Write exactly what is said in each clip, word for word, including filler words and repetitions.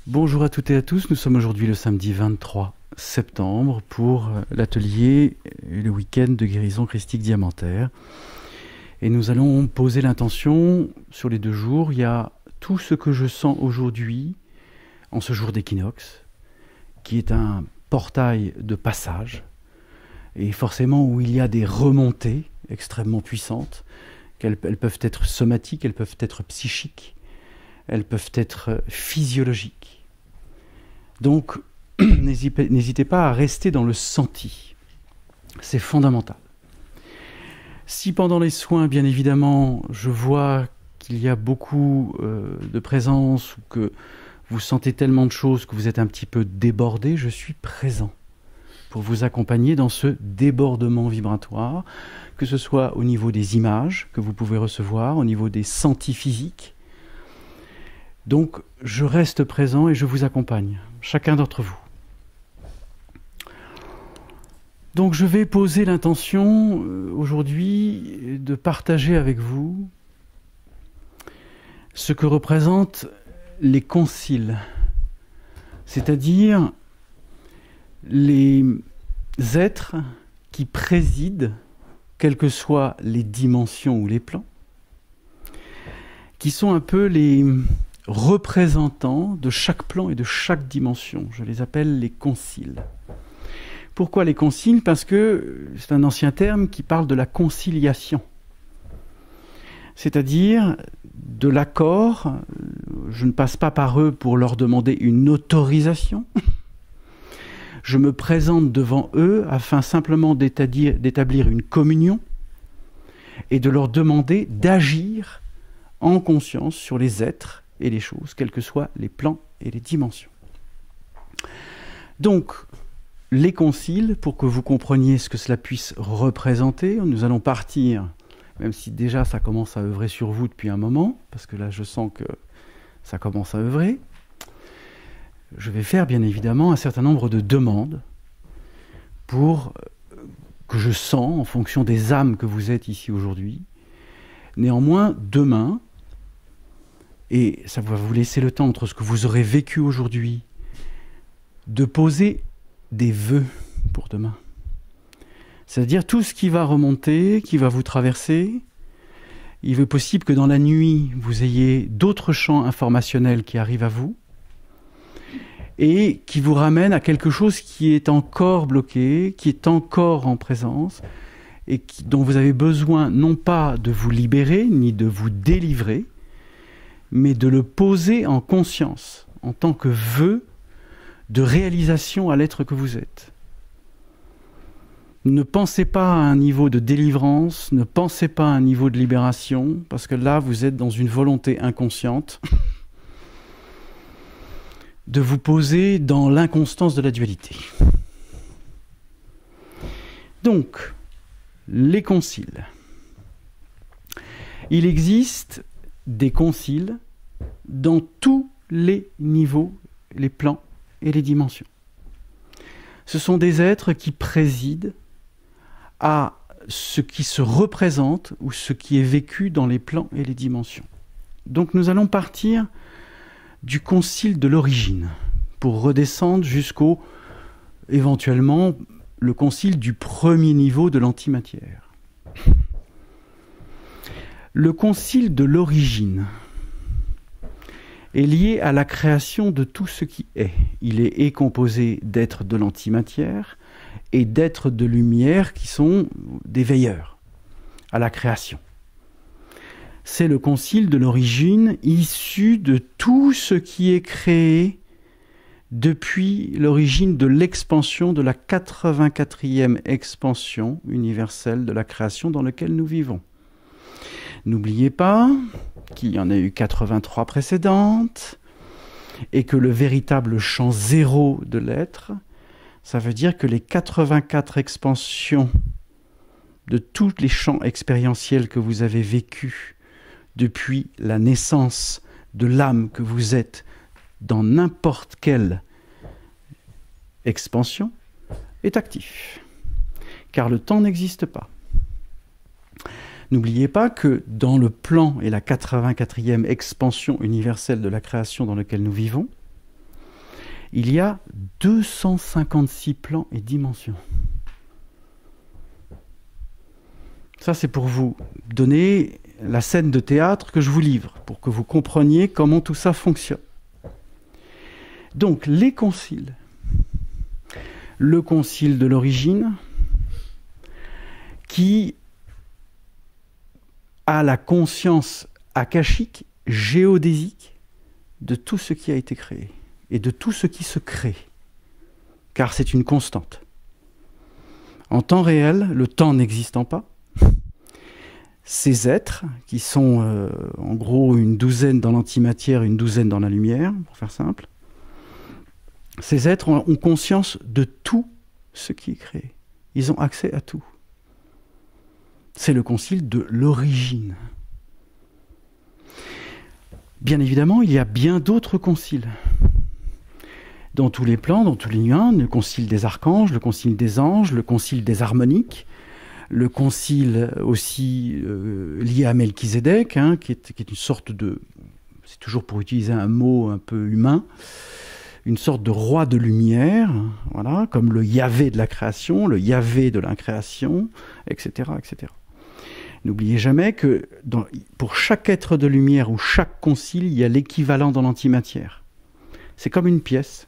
Bonjour à toutes et à tous, nous sommes aujourd'hui le samedi vingt-trois septembre pour l'atelier et le week-end de guérison christique diamantaire. Et nous allons poser l'intention sur les deux jours. Il y a tout ce que je sens aujourd'hui, en ce jour d'équinoxe, qui est un portail de passage, et forcément où il y a des remontées extrêmement puissantes, qu'elles elles peuvent être somatiques, elles peuvent être psychiques, elles peuvent être physiologiques. Donc, n'hésitez pas à rester dans le senti. C'est fondamental. Si pendant les soins, bien évidemment, je vois qu'il y a beaucoup euh, de présence ou que vous sentez tellement de choses que vous êtes un petit peu débordé, je suis présent pour vous accompagner dans ce débordement vibratoire, que ce soit au niveau des images que vous pouvez recevoir, au niveau des sentis physiques. Donc, je reste présent et je vous accompagne, chacun d'entre vous. Donc, je vais poser l'intention euh, aujourd'hui de partager avec vous ce que représentent les conciles, c'est-à-dire les êtres qui président, quelles que soient les dimensions ou les plans, qui sont un peu les représentants de chaque plan et de chaque dimension. Je les appelle les conciles. Pourquoi les conciles ? Parce que c'est un ancien terme qui parle de la conciliation. C'est-à-dire de l'accord. Je ne passe pas par eux pour leur demander une autorisation. Je me présente devant eux afin simplement d'établir, d'établir une communion et de leur demander d'agir en conscience sur les êtres et les choses, quels que soient les plans et les dimensions. Donc, les conciles, pour que vous compreniez ce que cela puisse représenter, nous allons partir, même si déjà ça commence à œuvrer sur vous depuis un moment, parce que là je sens que ça commence à œuvrer, je vais faire bien évidemment un certain nombre de demandes pour que je sens en fonction des âmes que vous êtes ici aujourd'hui. Néanmoins, demain, et ça va vous laisser le temps entre ce que vous aurez vécu aujourd'hui, de poser des vœux pour demain. C'est-à-dire tout ce qui va remonter, qui va vous traverser. Il est possible que dans la nuit, vous ayez d'autres champs informationnels qui arrivent à vous et qui vous ramènent à quelque chose qui est encore bloqué, qui est encore en présence et qui, dont vous avez besoin non pas de vous libérer ni de vous délivrer, mais de le poser en conscience, en tant que vœu de réalisation à l'être que vous êtes. Ne pensez pas à un niveau de délivrance, ne pensez pas à un niveau de libération, parce que là, vous êtes dans une volonté inconsciente de vous poser dans l'inconstance de la dualité. Donc, les conciles. Il existe des conciles dans tous les niveaux, les plans et les dimensions. Ce sont des êtres qui président à ce qui se représente ou ce qui est vécu dans les plans et les dimensions. Donc nous allons partir du concile de l'origine pour redescendre jusqu'au, éventuellement, le concile du premier niveau de l'antimatière. Le concile de l'origine est lié à la création de tout ce qui est. Il est, est composé d'êtres de l'antimatière et d'êtres de lumière qui sont des veilleurs à la création. C'est le concile de l'origine issu de tout ce qui est créé depuis l'origine de l'expansion de la quatre-vingt-quatrième expansion universelle de la création dans laquelle nous vivons. N'oubliez pas qu'il y en a eu quatre-vingt-trois précédentes et que le véritable champ zéro de l'être, ça veut dire que les quatre-vingt-quatre expansions de tous les champs expérientiels que vous avez vécus depuis la naissance de l'âme que vous êtes dans n'importe quelle expansion est actif. Car le temps n'existe pas. N'oubliez pas que dans le plan et la quatre-vingt-quatrième expansion universelle de la création dans lequel nous vivons, il y a deux cent cinquante-six plans et dimensions. Ça, c'est pour vous donner la scène de théâtre que je vous livre, pour que vous compreniez comment tout ça fonctionne. Donc, les conciles. Le concile de l'origine, qui a la conscience akashique, géodésique, de tout ce qui a été créé, et de tout ce qui se crée, car c'est une constante. En temps réel, le temps n'existant pas, ces êtres, qui sont euh, en gros une douzaine dans l'antimatière, une douzaine dans la lumière, pour faire simple, ces êtres ont, ont conscience de tout ce qui est créé. Ils ont accès à tout. C'est le concile de l'origine. Bien évidemment, il y a bien d'autres conciles. Dans tous les plans, dans tous les liens, le concile des archanges, le concile des anges, le concile des harmoniques, le concile aussi euh, lié à Melchizedek, hein, qui, est, qui est une sorte de, c'est toujours pour utiliser un mot un peu humain, une sorte de roi de lumière, voilà, comme le Yahvé de la création, le Yahvé de l'incréation, et cetera, et cetera. N'oubliez jamais que dans, pour chaque être de lumière ou chaque concile, il y a l'équivalent dans l'antimatière. C'est comme une pièce.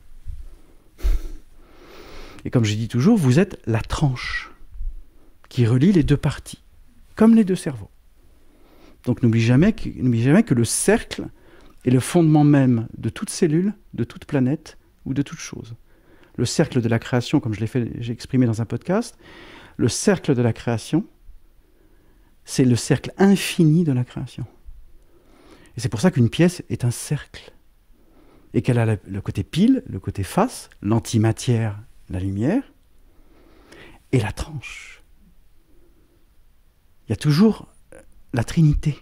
Et comme je dis toujours, vous êtes la tranche qui relie les deux parties, comme les deux cerveaux. Donc n'oubliez jamais, que, n'oubliez jamais que le cercle est le fondement même de toute cellule, de toute planète ou de toute chose. Le cercle de la création, comme je l'ai fait, j'ai exprimé dans un podcast, le cercle de la création, c'est le cercle infini de la création. Et c'est pour ça qu'une pièce est un cercle. Et qu'elle a le côté pile, le côté face, l'antimatière, la lumière, et la tranche. Il y a toujours la Trinité.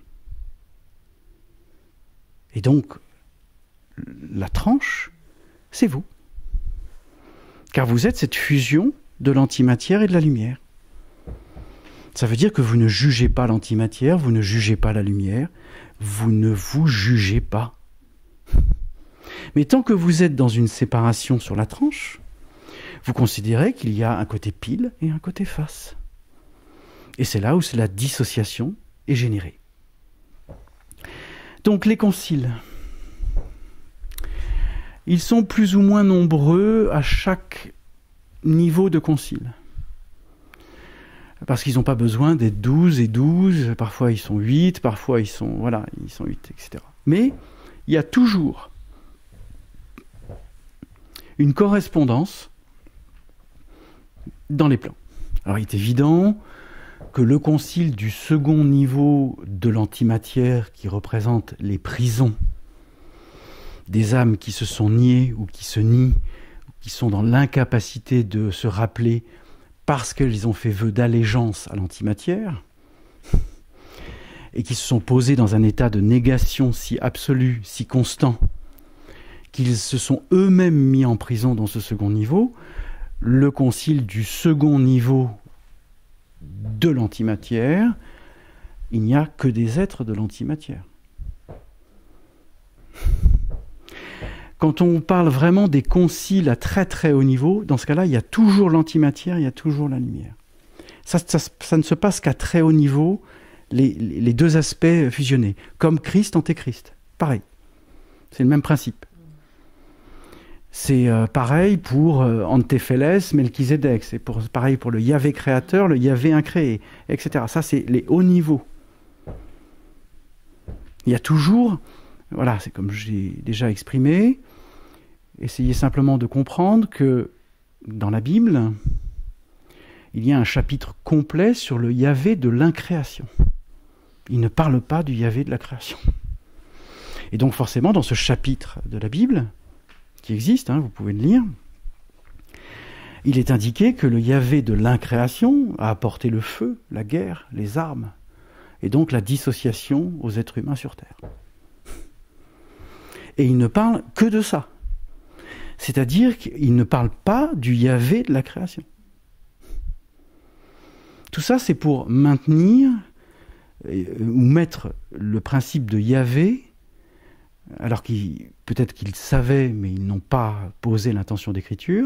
Et donc, la tranche, c'est vous. Car vous êtes cette fusion de l'antimatière et de la lumière. Ça veut dire que vous ne jugez pas l'antimatière, vous ne jugez pas la lumière, vous ne vous jugez pas. Mais tant que vous êtes dans une séparation sur la tranche, vous considérez qu'il y a un côté pile et un côté face. Et c'est là où la dissociation est générée. Donc les conciles, ils sont plus ou moins nombreux à chaque niveau de concile. Parce qu'ils n'ont pas besoin d'être douze et douze, parfois ils sont huit, parfois ils sont, voilà, ils sont huit, et cetera. Mais il y a toujours une correspondance dans les plans. Alors il est évident que le concile du second niveau de l'antimatière, qui représente les prisons des âmes qui se sont niées ou qui se nient, ou qui sont dans l'incapacité de se rappeler parce qu'ils ont fait vœu d'allégeance à l'antimatière, et qui se sont posés dans un état de négation si absolu, si constant, qu'ils se sont eux-mêmes mis en prison dans ce second niveau, le concile du second niveau de l'antimatière, il n'y a que des êtres de l'antimatière. Quand on parle vraiment des conciles à très très haut niveau, dans ce cas-là, il y a toujours l'antimatière, il y a toujours la lumière. Ça, ça, ça ne se passe qu'à très haut niveau, les, les deux aspects fusionnés, comme Christ, Antéchrist. Pareil, c'est le même principe. C'est euh, pareil pour euh, Antéphéles, Melchizedek, c'est pour, pareil pour le Yahvé créateur, le Yahvé incréé, et cetera. Ça, c'est les hauts niveaux. Il y a toujours, voilà, c'est comme j'ai déjà exprimé, essayez simplement de comprendre que dans la Bible, il y a un chapitre complet sur le Yahvé de l'incréation. Il ne parle pas du Yahvé de la création. Et donc forcément, dans ce chapitre de la Bible, qui existe, hein, vous pouvez le lire, il est indiqué que le Yahvé de l'incréation a apporté le feu, la guerre, les armes, et donc la dissociation aux êtres humains sur Terre. Et il ne parle que de ça. C'est-à-dire qu'il ne parle pas du Yahvé de la création. Tout ça, c'est pour maintenir ou mettre le principe de Yahvé alors qu'ils, peut-être qu'ils savaient, mais ils n'ont pas posé l'intention d'écriture,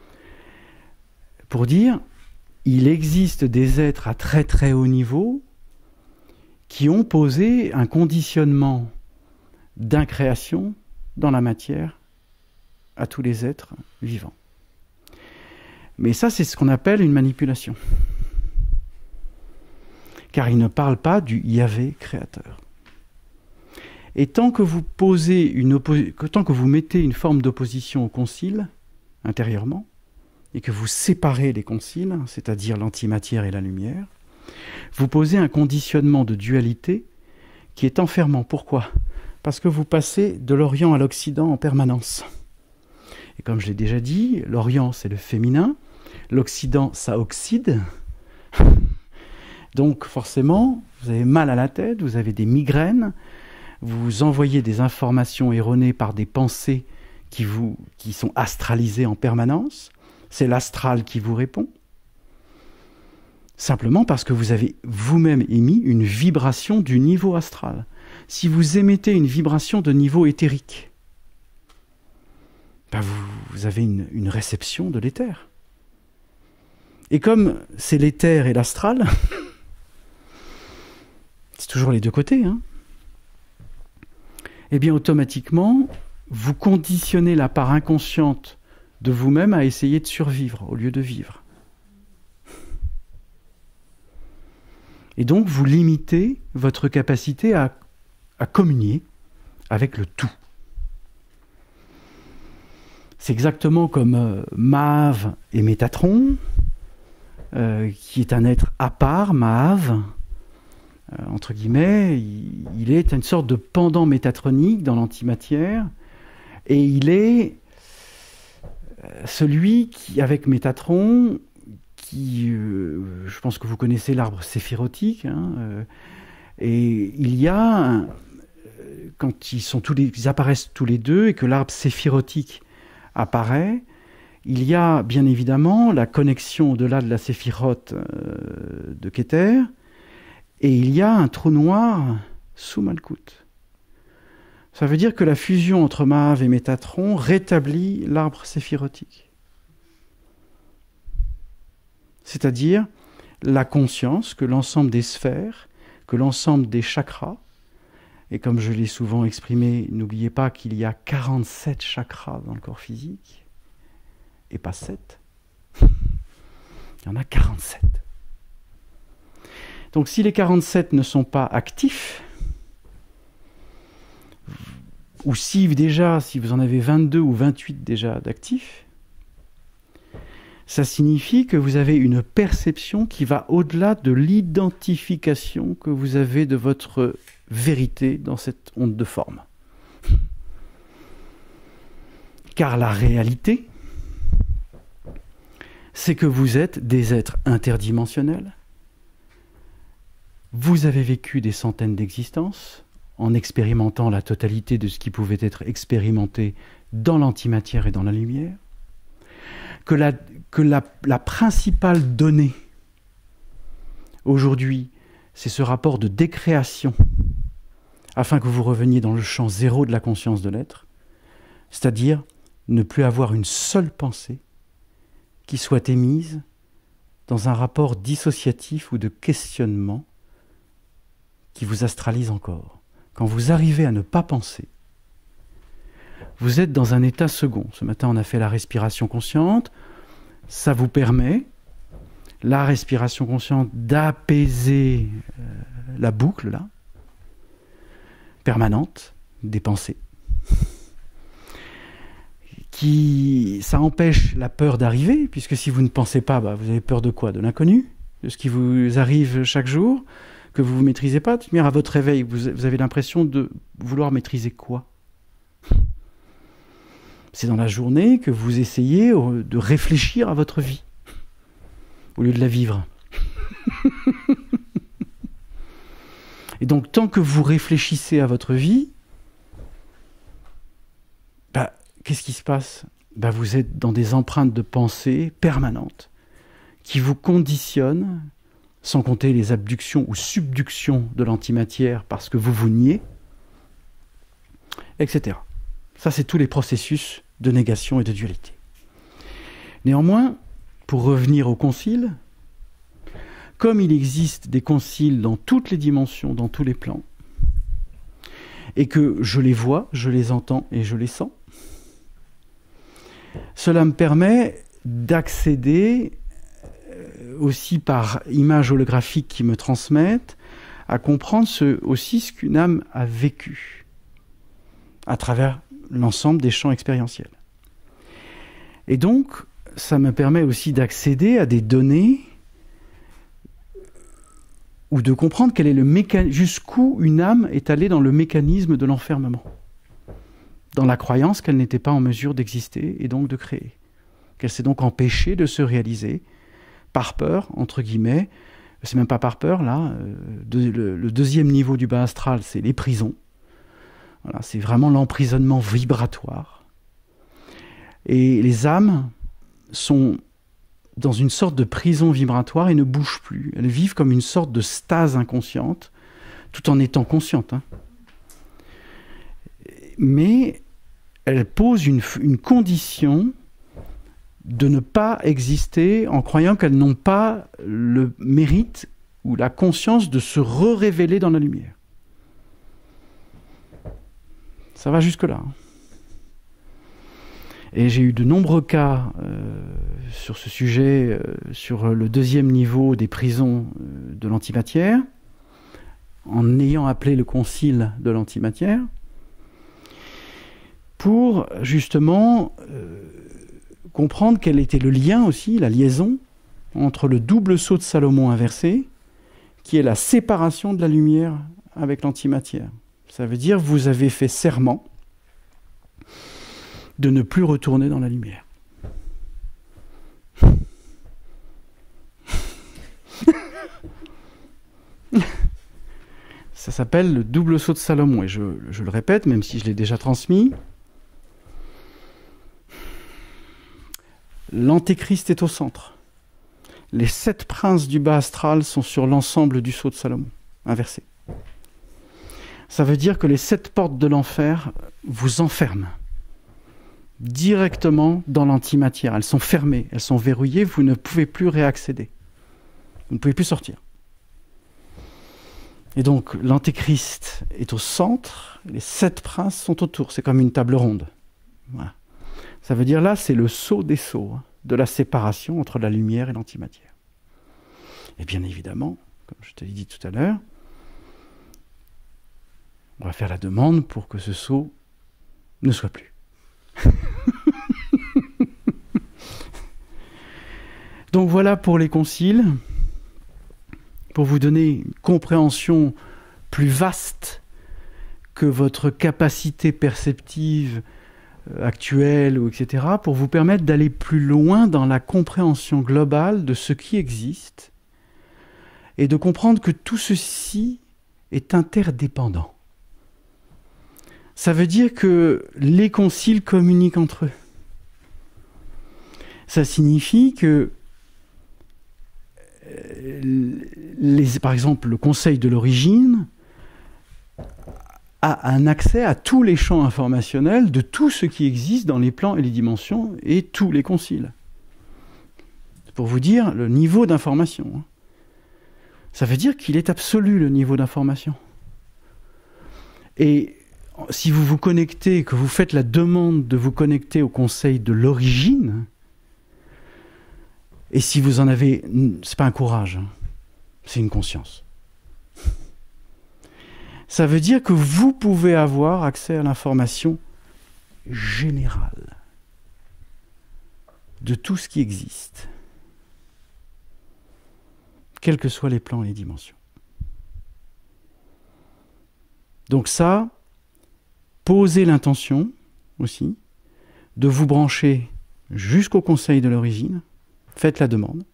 pour dire il existe des êtres à très très haut niveau qui ont posé un conditionnement d'incréation dans la matière à tous les êtres vivants. Mais ça, c'est ce qu'on appelle une manipulation. Car il ne parle pas du Yahvé créateur. Et tant que vous posez une oppo- tant que vous mettez une forme d'opposition au concile, intérieurement, et que vous séparez les conciles, c'est-à-dire l'antimatière et la lumière, vous posez un conditionnement de dualité qui est enfermant. Pourquoi ? Parce que vous passez de l'Orient à l'Occident en permanence. Et comme je l'ai déjà dit, l'Orient, c'est le féminin, l'Occident, ça oxyde. Donc forcément, vous avez mal à la tête, vous avez des migraines, vous envoyez des informations erronées par des pensées qui, vous, qui sont astralisées en permanence. C'est l'astral qui vous répond. Simplement parce que vous avez vous-même émis une vibration du niveau astral. Si vous émettez une vibration de niveau éthérique, ben vous, vous avez une, une réception de l'éther. Et comme c'est l'éther et l'astral, c'est toujours les deux côtés, hein, eh bien automatiquement, vous conditionnez la part inconsciente de vous-même à essayer de survivre au lieu de vivre. Et donc vous limitez votre capacité à, à communier avec le tout. C'est exactement comme euh, Mahav et Métatron, euh, qui est un être à part, Mahav, euh, entre guillemets, il, il est une sorte de pendant métatronique dans l'antimatière, et il est celui qui, avec Métatron, qui, euh, je pense que vous connaissez l'arbre séphirotique, hein, euh, et il y a, un, quand ils, sont tous les, ils apparaissent tous les deux, et que l'arbre séphirotique apparaît, il y a bien évidemment la connexion au-delà de la séphirote euh, de Keter, et il y a un trou noir sous Malkout. Ça veut dire que la fusion entre Mahav et Métatron rétablit l'arbre séphirotique. C'est-à-dire la conscience que l'ensemble des sphères, que l'ensemble des chakras, et comme je l'ai souvent exprimé, n'oubliez pas qu'il y a quarante-sept chakras dans le corps physique, et pas sept. Il y en a quarante-sept. Donc si les quarante-sept ne sont pas actifs, ou si déjà, si vous en avez vingt-deux ou vingt-huit déjà d'actifs, ça signifie que vous avez une perception qui va au-delà de l'identification que vous avez de votre vérité dans cette onde de forme. Car la réalité, c'est que vous êtes des êtres interdimensionnels. Vous avez vécu des centaines d'existences en expérimentant la totalité de ce qui pouvait être expérimenté dans l'antimatière et dans la lumière, que la, que la, la principale donnée aujourd'hui, c'est ce rapport de décréation, afin que vous reveniez dans le champ zéro de la conscience de l'être, c'est-à-dire ne plus avoir une seule pensée qui soit émise dans un rapport dissociatif ou de questionnement qui vous astralise encore. Quand vous arrivez à ne pas penser, vous êtes dans un état second. Ce matin, on a fait la respiration consciente. Ça vous permet, la respiration consciente, d'apaiser euh, la boucle, là, permanente, des pensées. Qui, ça empêche la peur d'arriver, puisque si vous ne pensez pas, bah, vous avez peur de quoi ? De l'inconnu ? De ce qui vous arrive chaque jour ? Que vous ne maîtrisez pas, de à votre réveil, vous, vous avez l'impression de vouloir maîtriser quoi ? C'est dans la journée que vous essayez de réfléchir à votre vie, au lieu de la vivre. Et donc, tant que vous réfléchissez à votre vie, bah, qu'est-ce qui se passe ? Bah, vous êtes dans des empreintes de pensée permanentes qui vous conditionnent, sans compter les abductions ou subductions de l'antimatière parce que vous vous niez, et cetera. Ça, c'est tous les processus de négation et de dualité. Néanmoins, pour revenir au concile, comme il existe des conciles dans toutes les dimensions, dans tous les plans, et que je les vois, je les entends et je les sens, cela me permet d'accéder aussi par images holographiques qui me transmettent à comprendre ce, aussi ce qu'une âme a vécu à travers l'ensemble des champs expérientiels. Et donc, ça me permet aussi d'accéder à des données ou de comprendre quel est le méca... jusqu'où une âme est allée dans le mécanisme de l'enfermement, dans la croyance qu'elle n'était pas en mesure d'exister et donc de créer, qu'elle s'est donc empêchée de se réaliser par peur, entre guillemets. C'est même pas par peur, là. De, le, le deuxième niveau du bas astral, c'est les prisons. Voilà, c'est vraiment l'emprisonnement vibratoire. Et les âmes sont dans une sorte de prison vibratoire et ne bougent plus. Elles vivent comme une sorte de stase inconsciente, tout en étant conscientes. Hein. Mais elles posent une, une condition de ne pas exister en croyant qu'elles n'ont pas le mérite ou la conscience de se re-révéler dans la lumière. Ça va jusque-là. Et j'ai eu de nombreux cas euh, sur ce sujet, euh, sur le deuxième niveau des prisons euh, de l'antimatière, en ayant appelé le concile de l'antimatière, pour justement euh, comprendre quel était le lien aussi, la liaison, entre le double saut de Salomon inversé, qui est la séparation de la lumière avec l'antimatière. Ça veut dire vous avez fait serment de ne plus retourner dans la lumière. Ça s'appelle le double saut de Salomon, et je, je le répète, même si je l'ai déjà transmis. L'antéchrist est au centre. Les sept princes du bas astral sont sur l'ensemble du sceau de Salomon, inversé. Ça veut dire que les sept portes de l'enfer vous enferment directement dans l'antimatière. Elles sont fermées, elles sont verrouillées, vous ne pouvez plus réaccéder. Vous ne pouvez plus sortir. Et donc, l'antéchrist est au centre, les sept princes sont autour. C'est comme une table ronde. Voilà. Ça veut dire là, c'est le sceau des sceaux, hein, de la séparation entre la lumière et l'antimatière. Et bien évidemment, comme je te l'ai dit tout à l'heure, on va faire la demande pour que ce sceau ne soit plus. Donc voilà pour les conciles, pour vous donner une compréhension plus vaste que votre capacité perceptive actuelle, ou et cetera, pour vous permettre d'aller plus loin dans la compréhension globale de ce qui existe et de comprendre que tout ceci est interdépendant. Ça veut dire que les conciles communiquent entre eux. Ça signifie que, les, par exemple, le Conseil de l'origine a un accès à tous les champs informationnels de tout ce qui existe dans les plans et les dimensions et tous les conciles. C'est pour vous dire le niveau d'information. Ça veut dire qu'il est absolu, le niveau d'information. Et si vous vous connectez, que vous faites la demande de vous connecter au Conseil de l'origine, et si vous en avez, c'est pas un courage, hein, c'est une conscience. Ça veut dire que vous pouvez avoir accès à l'information générale de tout ce qui existe, quels que soient les plans et les dimensions. Donc ça, posez l'intention aussi de vous brancher jusqu'au Conseil de l'origine, faites la demande,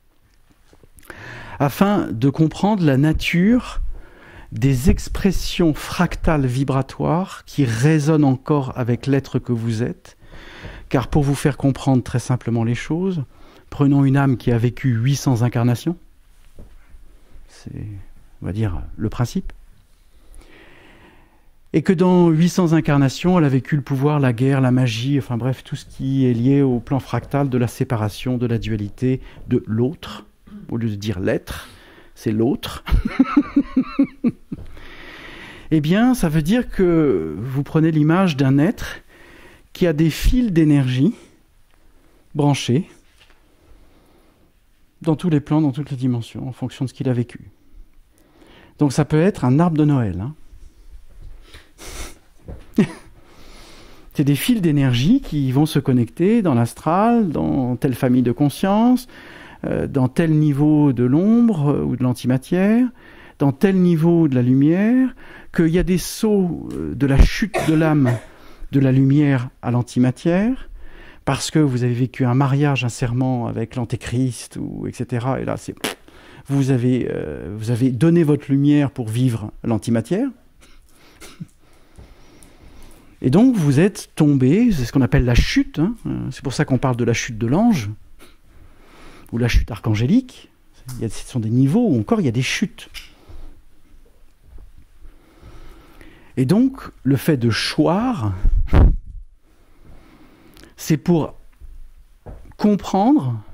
afin de comprendre la nature des expressions fractales vibratoires qui résonnent encore avec l'être que vous êtes, car pour vous faire comprendre très simplement les choses, prenons une âme qui a vécu huit cents incarnations, c'est, on va dire, le principe, Et que dans huit cents incarnations, elle a vécu le pouvoir, la guerre, la magie, enfin bref, tout ce qui est lié au plan fractal de la séparation, de la dualité, de l'autre. Au lieu de dire l'être, c'est l'autre. Eh bien, ça veut dire que vous prenez l'image d'un être qui a des fils d'énergie branchés dans tous les plans, dans toutes les dimensions, en fonction de ce qu'il a vécu. Donc ça peut être un arbre de Noël. Hein. C'est des fils d'énergie qui vont se connecter dans l'astral, dans telle famille de conscience, euh, dans tel niveau de l'ombre euh, ou de l'antimatière, dans tel niveau de la lumière, qu'il y a des sauts euh, de la chute de l'âme de la lumière à l'antimatière, parce que vous avez vécu un mariage, un serment avec l'antéchrist, ou et cetera. Et là, c'est vous avez euh, vous avez donné votre lumière pour vivre l'antimatière. Et donc, vous êtes tombé, c'est ce qu'on appelle la chute, hein. C'est pour ça qu'on parle de la chute de l'ange, ou la chute archangélique. Il y a, ce sont des niveaux où encore il y a des chutes. Et donc, le fait de choir, c'est pour comprendre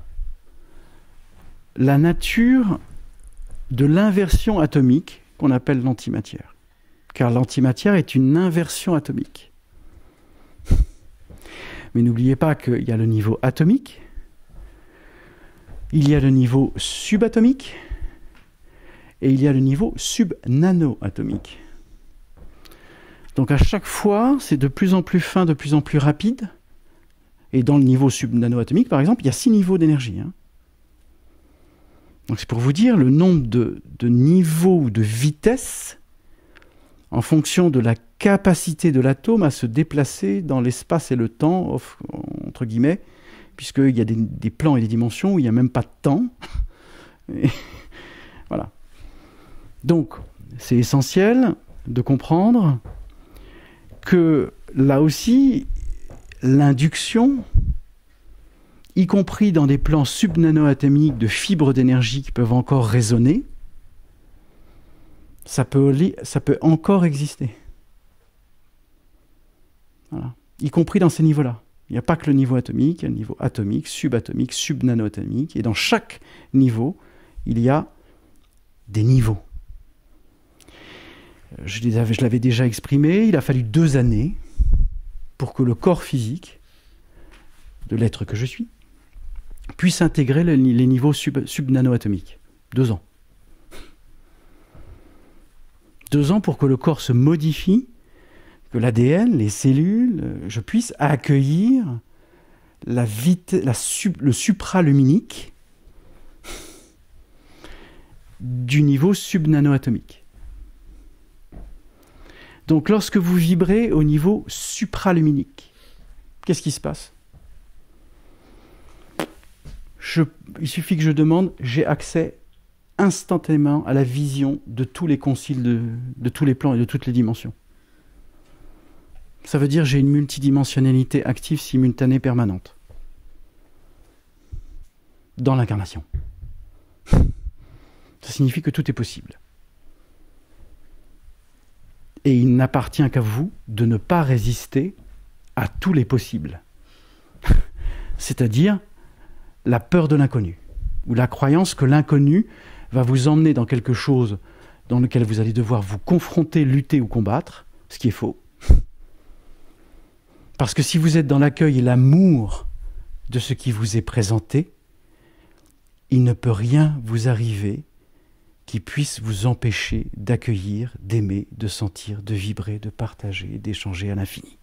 la nature de l'inversion atomique qu'on appelle l'antimatière. Car l'antimatière est une inversion atomique. Mais n'oubliez pas qu'il y a le niveau atomique, il y a le niveau subatomique, et il y a le niveau subnanoatomique. Donc à chaque fois, c'est de plus en plus fin, de plus en plus rapide. Et dans le niveau subnanoatomique, par exemple, il y a six niveaux d'énergie. Hein. Donc c'est pour vous dire le nombre de, de niveaux ou de vitesses en fonction de la capacité de l'atome à se déplacer dans l'espace et le temps, entre guillemets, puisqu'il y a des, des plans et des dimensions où il n'y a même pas de temps. Et voilà. Donc, c'est essentiel de comprendre que, là aussi, l'induction, y compris dans des plans subnanoatomiques de fibres d'énergie qui peuvent encore résonner, ça peut, ça peut encore exister. Voilà. Y compris dans ces niveaux-là. Il n'y a pas que le niveau atomique, il y a le niveau atomique, subatomique, subnanoatomique, et dans chaque niveau, il y a des niveaux. Je, les avais, je l'avais déjà exprimé, il a fallu deux années pour que le corps physique de l'être que je suis puisse intégrer les, les niveaux sub, subnanoatomiques. Deux ans. Deux ans pour que le corps se modifie, que l'A D N, les cellules, je puisse accueillir la vite, la sub, le supraluminique du niveau subnanoatomique. Donc lorsque vous vibrez au niveau supraluminique, qu'est-ce qui se passe ? je, Il suffit que je demande, j'ai accès instantanément à la vision de tous les conciles, de, de tous les plans et de toutes les dimensions. Ça veut dire que j'ai une multidimensionnalité active, simultanée, permanente. Dans l'incarnation. Ça signifie que tout est possible. Et il n'appartient qu'à vous de ne pas résister à tous les possibles. C'est-à-dire la peur de l'inconnu, ou la croyance que l'inconnu va vous emmener dans quelque chose dans lequel vous allez devoir vous confronter, lutter ou combattre, ce qui est faux. Parce que si vous êtes dans l'accueil et l'amour de ce qui vous est présenté, il ne peut rien vous arriver qui puisse vous empêcher d'accueillir, d'aimer, de sentir, de vibrer, de partager, d'échanger à l'infini.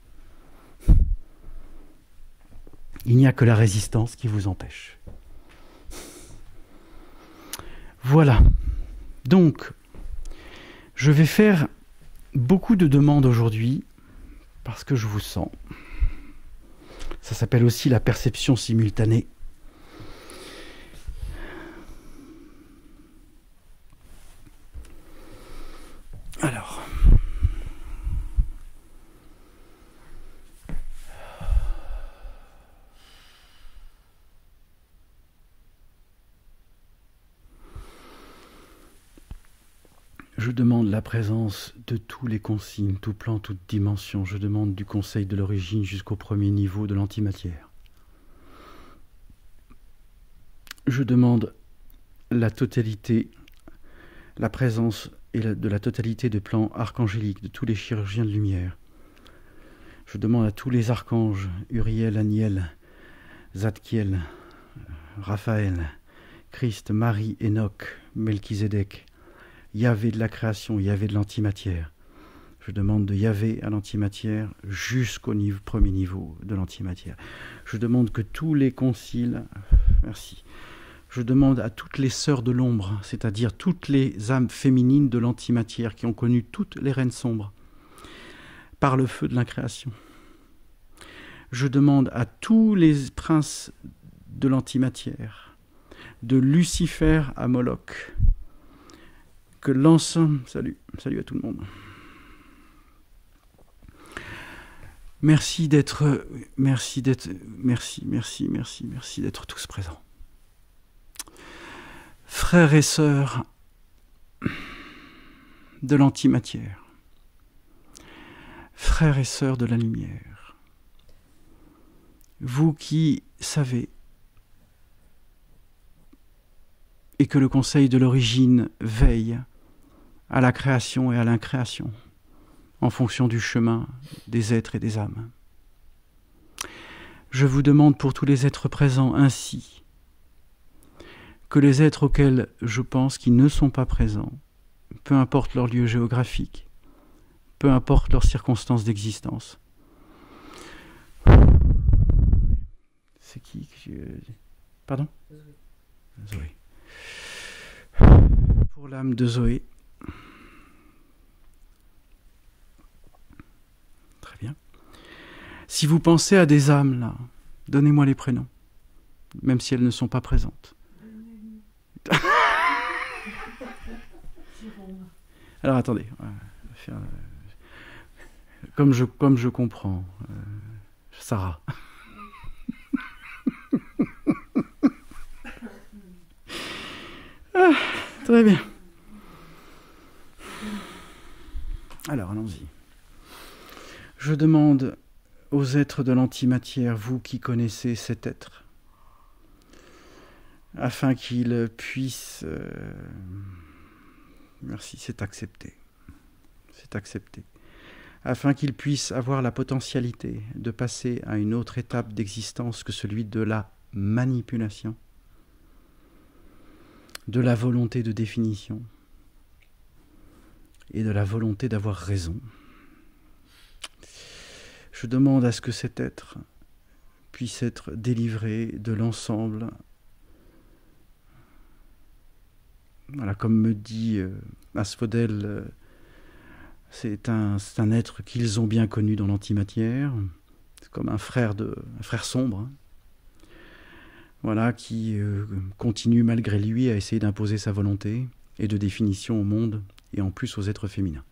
Il n'y a que la résistance qui vous empêche. Voilà. Donc, je vais faire beaucoup de demandes aujourd'hui parce que je vous sens. Ça s'appelle aussi la perception simultanée. Alors. Je demande la présence de tous les consignes, tout plan, toute dimension. Je demande du conseil de l'origine jusqu'au premier niveau de l'antimatière. Je demande la totalité, la présence et la, de la totalité de plans archangéliques, de tous les chirurgiens de lumière. Je demande à tous les archanges, Uriel, Aniel, Zadkiel, Raphaël, Christ, Marie, Enoch, Melchizedek, Yahvé de la création, Yahvé de l'antimatière. Je demande de Yahvé à l'antimatière jusqu'au niveau, premier niveau de l'antimatière. Je demande que tous les conciles, merci, je demande à toutes les sœurs de l'ombre, c'est-à-dire toutes les âmes féminines de l'antimatière qui ont connu toutes les reines sombres, par le feu de la création. Je demande à tous les princes de l'antimatière, de Lucifer à Moloch, que l'ensemble... Salut, salut à tout le monde. Merci d'être... Merci d'être... Merci, merci, merci, merci d'être tous présents. Frères et sœurs de l'antimatière, frères et sœurs de la lumière, vous qui savez et que le conseil de l'origine veille à la création et à l'incréation, en fonction du chemin des êtres et des âmes. Je vous demande pour tous les êtres présents ainsi, que les êtres auxquels je pense qui ne sont pas présents, peu importe leur lieu géographique, peu importe leurs circonstances d'existence. C'est qui que je... Pardon ? Zoé. Pour l'âme de Zoé. Très bien. Si vous pensez à des âmes, là, donnez-moi les prénoms, même si elles ne sont pas présentes. Alors attendez, on va faire, euh, comme, je, comme je comprends, euh, Sarah. Ah, très bien. Alors allons-y. Je demande aux êtres de l'antimatière, vous qui connaissez cet être, afin qu'il puisse... Euh, merci, c'est accepté. C'est accepté. Afin qu'il puisse avoir la potentialité de passer à une autre étape d'existence que celui de la manipulation, de la volonté de définition et de la volonté d'avoir raison. Je demande à ce que cet être puisse être délivré de l'ensemble. Voilà, comme me dit euh, Asphodèle, euh, c'est un, c'est un être qu'ils ont bien connu dans l'antimatière. C'est comme un frère, de, un frère sombre, hein. Voilà, qui euh, continue malgré lui à essayer d'imposer sa volonté et de définition au monde et en plus aux êtres féminins.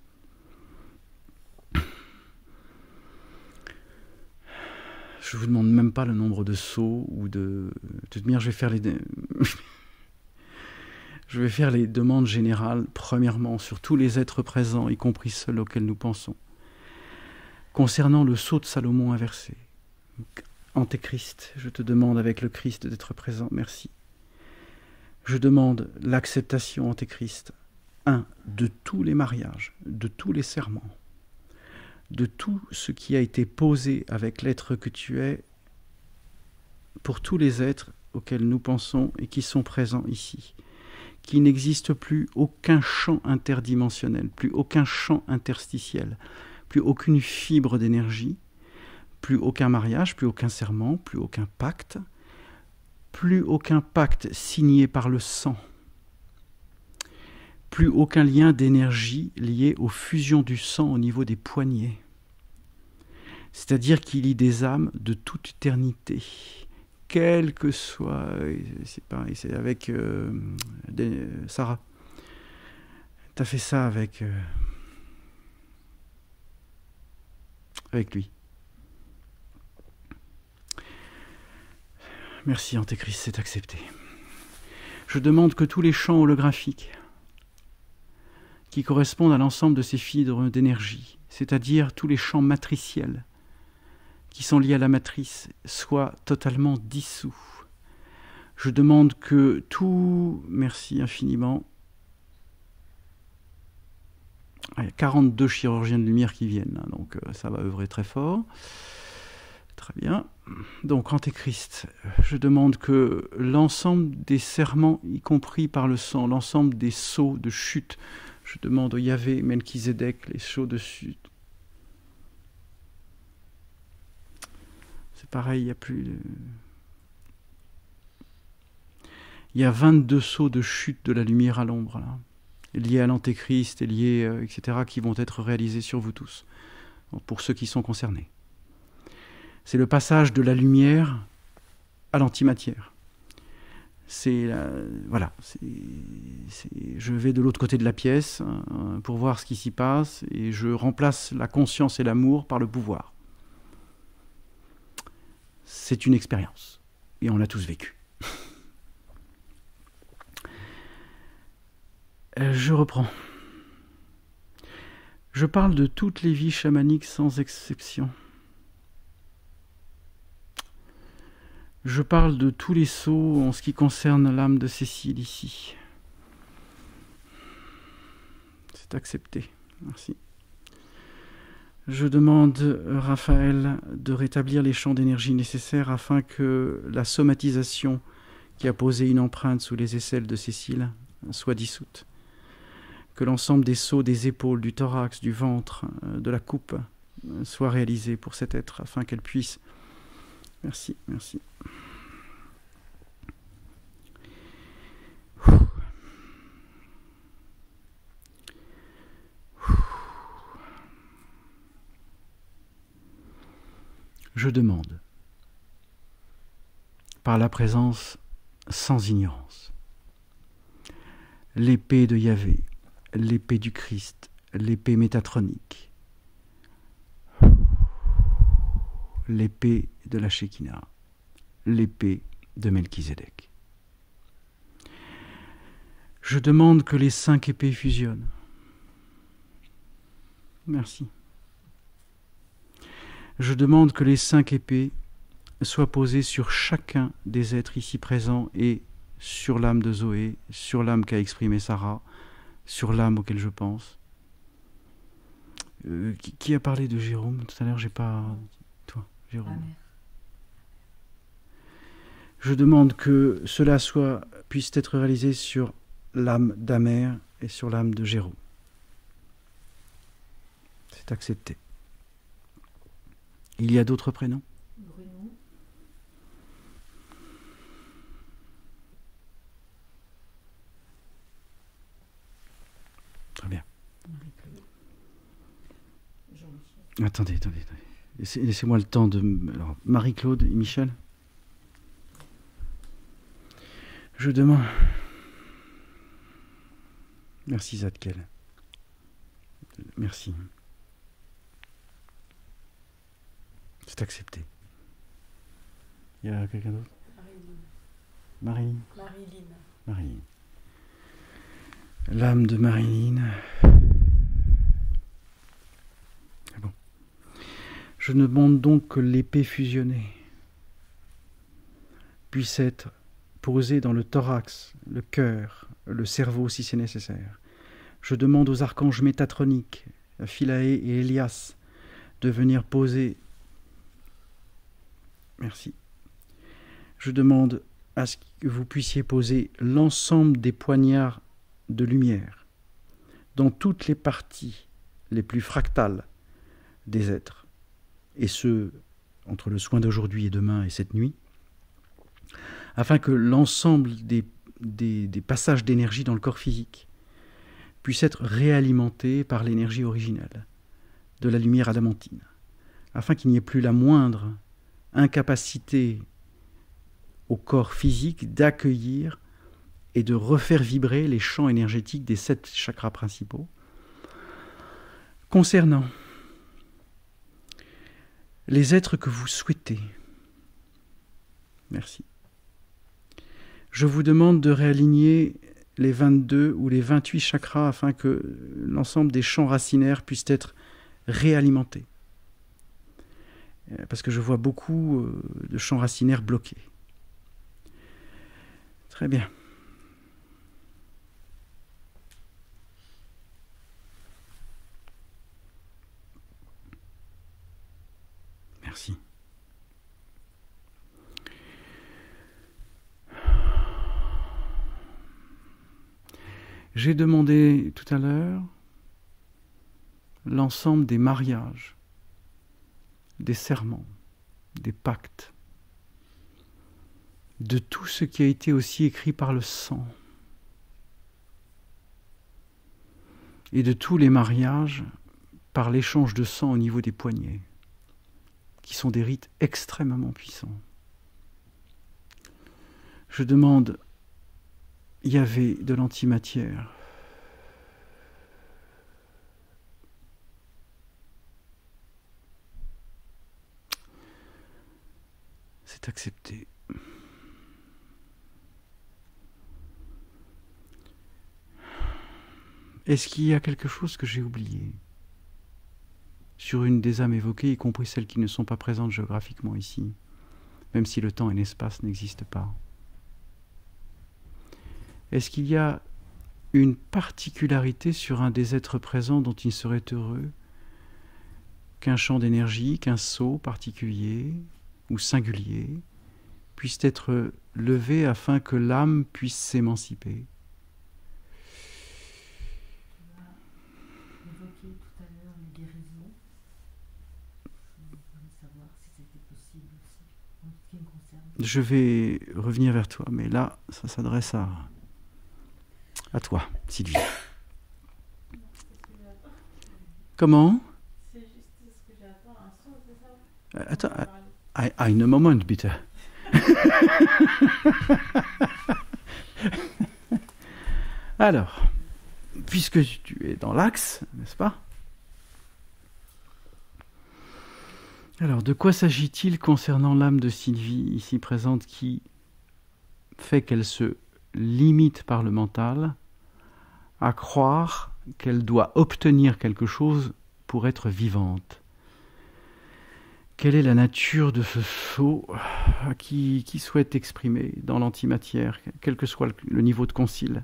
Je ne vous demande même pas le nombre de sauts ou de... De toute manière, je vais faire les... je vais faire les demandes générales, premièrement, sur tous les êtres présents, y compris ceux auxquels nous pensons. Concernant le sceau de Salomon inversé, Antéchrist, je te demande avec le Christ d'être présent, merci. Je demande l'acceptation, Antéchrist, un, de tous les mariages, de tous les serments, de tout ce qui a été posé avec l'être que tu es, pour tous les êtres auxquels nous pensons et qui sont présents ici, qu'il n'existe plus aucun champ interdimensionnel, plus aucun champ interstitiel, plus aucune fibre d'énergie, plus aucun mariage, plus aucun serment, plus aucun pacte, plus aucun pacte signé par le sang, plus aucun lien d'énergie lié aux fusions du sang au niveau des poignets. C'est-à-dire qu'il y a des âmes de toute éternité, quel que soit... C'est pareil, c'est avec euh, des, Sarah. Tu as fait ça avec, euh, avec lui. Merci, Antéchrist, c'est accepté. Je demande que tous les champs holographiques qui correspondent à l'ensemble de ces fibres d'énergie, c'est-à-dire tous les champs matriciels qui sont liés à la matrice, soient totalement dissous. Je demande que tout... Merci infiniment. Il y a quarante-deux chirurgiens de lumière qui viennent, hein, donc euh, ça va œuvrer très fort. Très bien. Donc, Antéchrist, je demande que l'ensemble des serments, y compris par le sang, l'ensemble des sceaux de chute, je demande au Yahvé, Melchizedek, les sceaux de chute. C'est pareil, il n'y a plus de... Il y a vingt-deux sceaux de chute de la lumière à l'ombre, là, liés à l'Antéchrist et liés, euh, et cetera, qui vont être réalisés sur vous tous, pour ceux qui sont concernés. C'est le passage de la lumière à l'antimatière. C'est la, voilà, c'est, c'est, je vais de l'autre côté de la pièce hein, pour voir ce qui s'y passe et je remplace la conscience et l'amour par le pouvoir. C'est une expérience et on l'a tous vécu. Je reprends. Je parle de toutes les vies chamaniques sans exception. Je parle de tous les sceaux en ce qui concerne l'âme de Cécile ici. C'est accepté. Merci. Je demande, Raphaël, de rétablir les champs d'énergie nécessaires afin que la somatisation qui a posé une empreinte sous les aisselles de Cécile soit dissoute. Que l'ensemble des sceaux des épaules, du thorax, du ventre, de la coupe soit réalisé pour cet être afin qu'elle puisse... Merci, merci. Je demande, par la présence sans ignorance, l'épée de Yahvé, l'épée du Christ, l'épée métatronique, l'épée de la Shekinah, l'épée de Melchizedek. Je demande que les cinq épées fusionnent. Merci. Je demande que les cinq épées soient posées sur chacun des êtres ici présents et sur l'âme de Zoé, sur l'âme qu'a exprimée Sarah, sur l'âme auquel je pense. Euh, qui, qui a parlé de Jérôme tout à l'heure? J'ai pas... Toi, Jérôme. Amen. Je demande que cela soit, puisse être réalisé sur l'âme d'Amer et sur l'âme de Jérôme. C'est accepté. Il y a d'autres prénoms? Bruno. Très bien. Marie-Claude. Jean-Michel. Attendez, attendez, attendez. Laissez, laissez-moi le temps de... Alors, Marie-Claude et Michel. Je demande... Merci Zadkel. Merci. C'est accepté. Il y a quelqu'un d'autre? Marie. Marilyn. Marie. L'âme de Marilyn. C'est bon. Je demande donc que l'épée fusionnée puisse être posée dans le thorax, le cœur, le cerveau si c'est nécessaire. Je demande aux archanges métatroniques, Philae et Elias, de venir poser... Merci. Je demande à ce que vous puissiez poser l'ensemble des poignards de lumière dans toutes les parties les plus fractales des êtres, et ce, entre le soin d'aujourd'hui et demain et cette nuit, afin que l'ensemble des, des, des passages d'énergie dans le corps physique puisse être réalimenté par l'énergie originelle de la lumière adamantine, afin qu'il n'y ait plus la moindre incapacité au corps physique d'accueillir et de refaire vibrer les champs énergétiques des sept chakras principaux. Concernant les êtres que vous souhaitez, merci. Je vous demande de réaligner les vingt-deux ou les vingt-huit chakras afin que l'ensemble des champs racinaires puissent être réalimentés. Parce que je vois beaucoup de champs racinaires bloqués. Très bien. Merci. J'ai demandé tout à l'heure l'ensemble des mariages, des serments, des pactes, de tout ce qui a été aussi écrit par le sang, et de tous les mariages par l'échange de sang au niveau des poignets, qui sont des rites extrêmement puissants. Je demande Yahvé de l'antimatière, c'est accepté. Est-ce qu'il y a quelque chose que j'ai oublié sur une des âmes évoquées, y compris celles qui ne sont pas présentes géographiquement ici, même si le temps et l'espace n'existent pas? Est-ce qu'il y a une particularité sur un des êtres présents dont il serait heureux qu'un champ d'énergie, qu'un sceau particulier ou singulier puisse être levé afin que l'âme puisse s'émanciper? On a évoqué tout à l'heure les guérisons. Je voulais savoir si c'était possible aussi, en ce qui me concerne. Je vais revenir vers toi, mais là, ça s'adresse à, à toi, Sylvie. Comment? C'est juste ce que j'attends, un son, c'est ça? Euh, Attends, ein, einen Moment, bitte. Alors, puisque tu es dans l'axe, n'est-ce pas? Alors, de quoi s'agit-il concernant l'âme de Sylvie, ici présente, qui fait qu'elle se limite par le mental à croire qu'elle doit obtenir quelque chose pour être vivante? Quelle est la nature de ce sceau qui, qui souhaite exprimer dans l'antimatière, quel que soit le, le niveau de concile?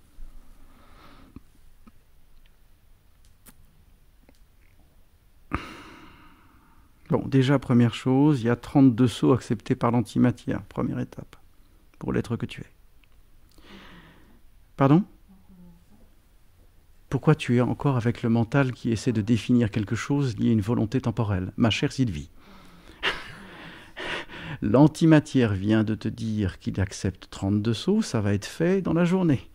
Bon, déjà, première chose, il y a trente-deux sceaux acceptés par l'antimatière, première étape, pour l'être que tu es. Pardon? Pourquoi tu es encore avec le mental qui essaie de définir quelque chose lié à une volonté temporelle? Ma chère Sylvie, l'antimatière vient de te dire qu'il accepte trente-deux sceaux, ça va être fait dans la journée.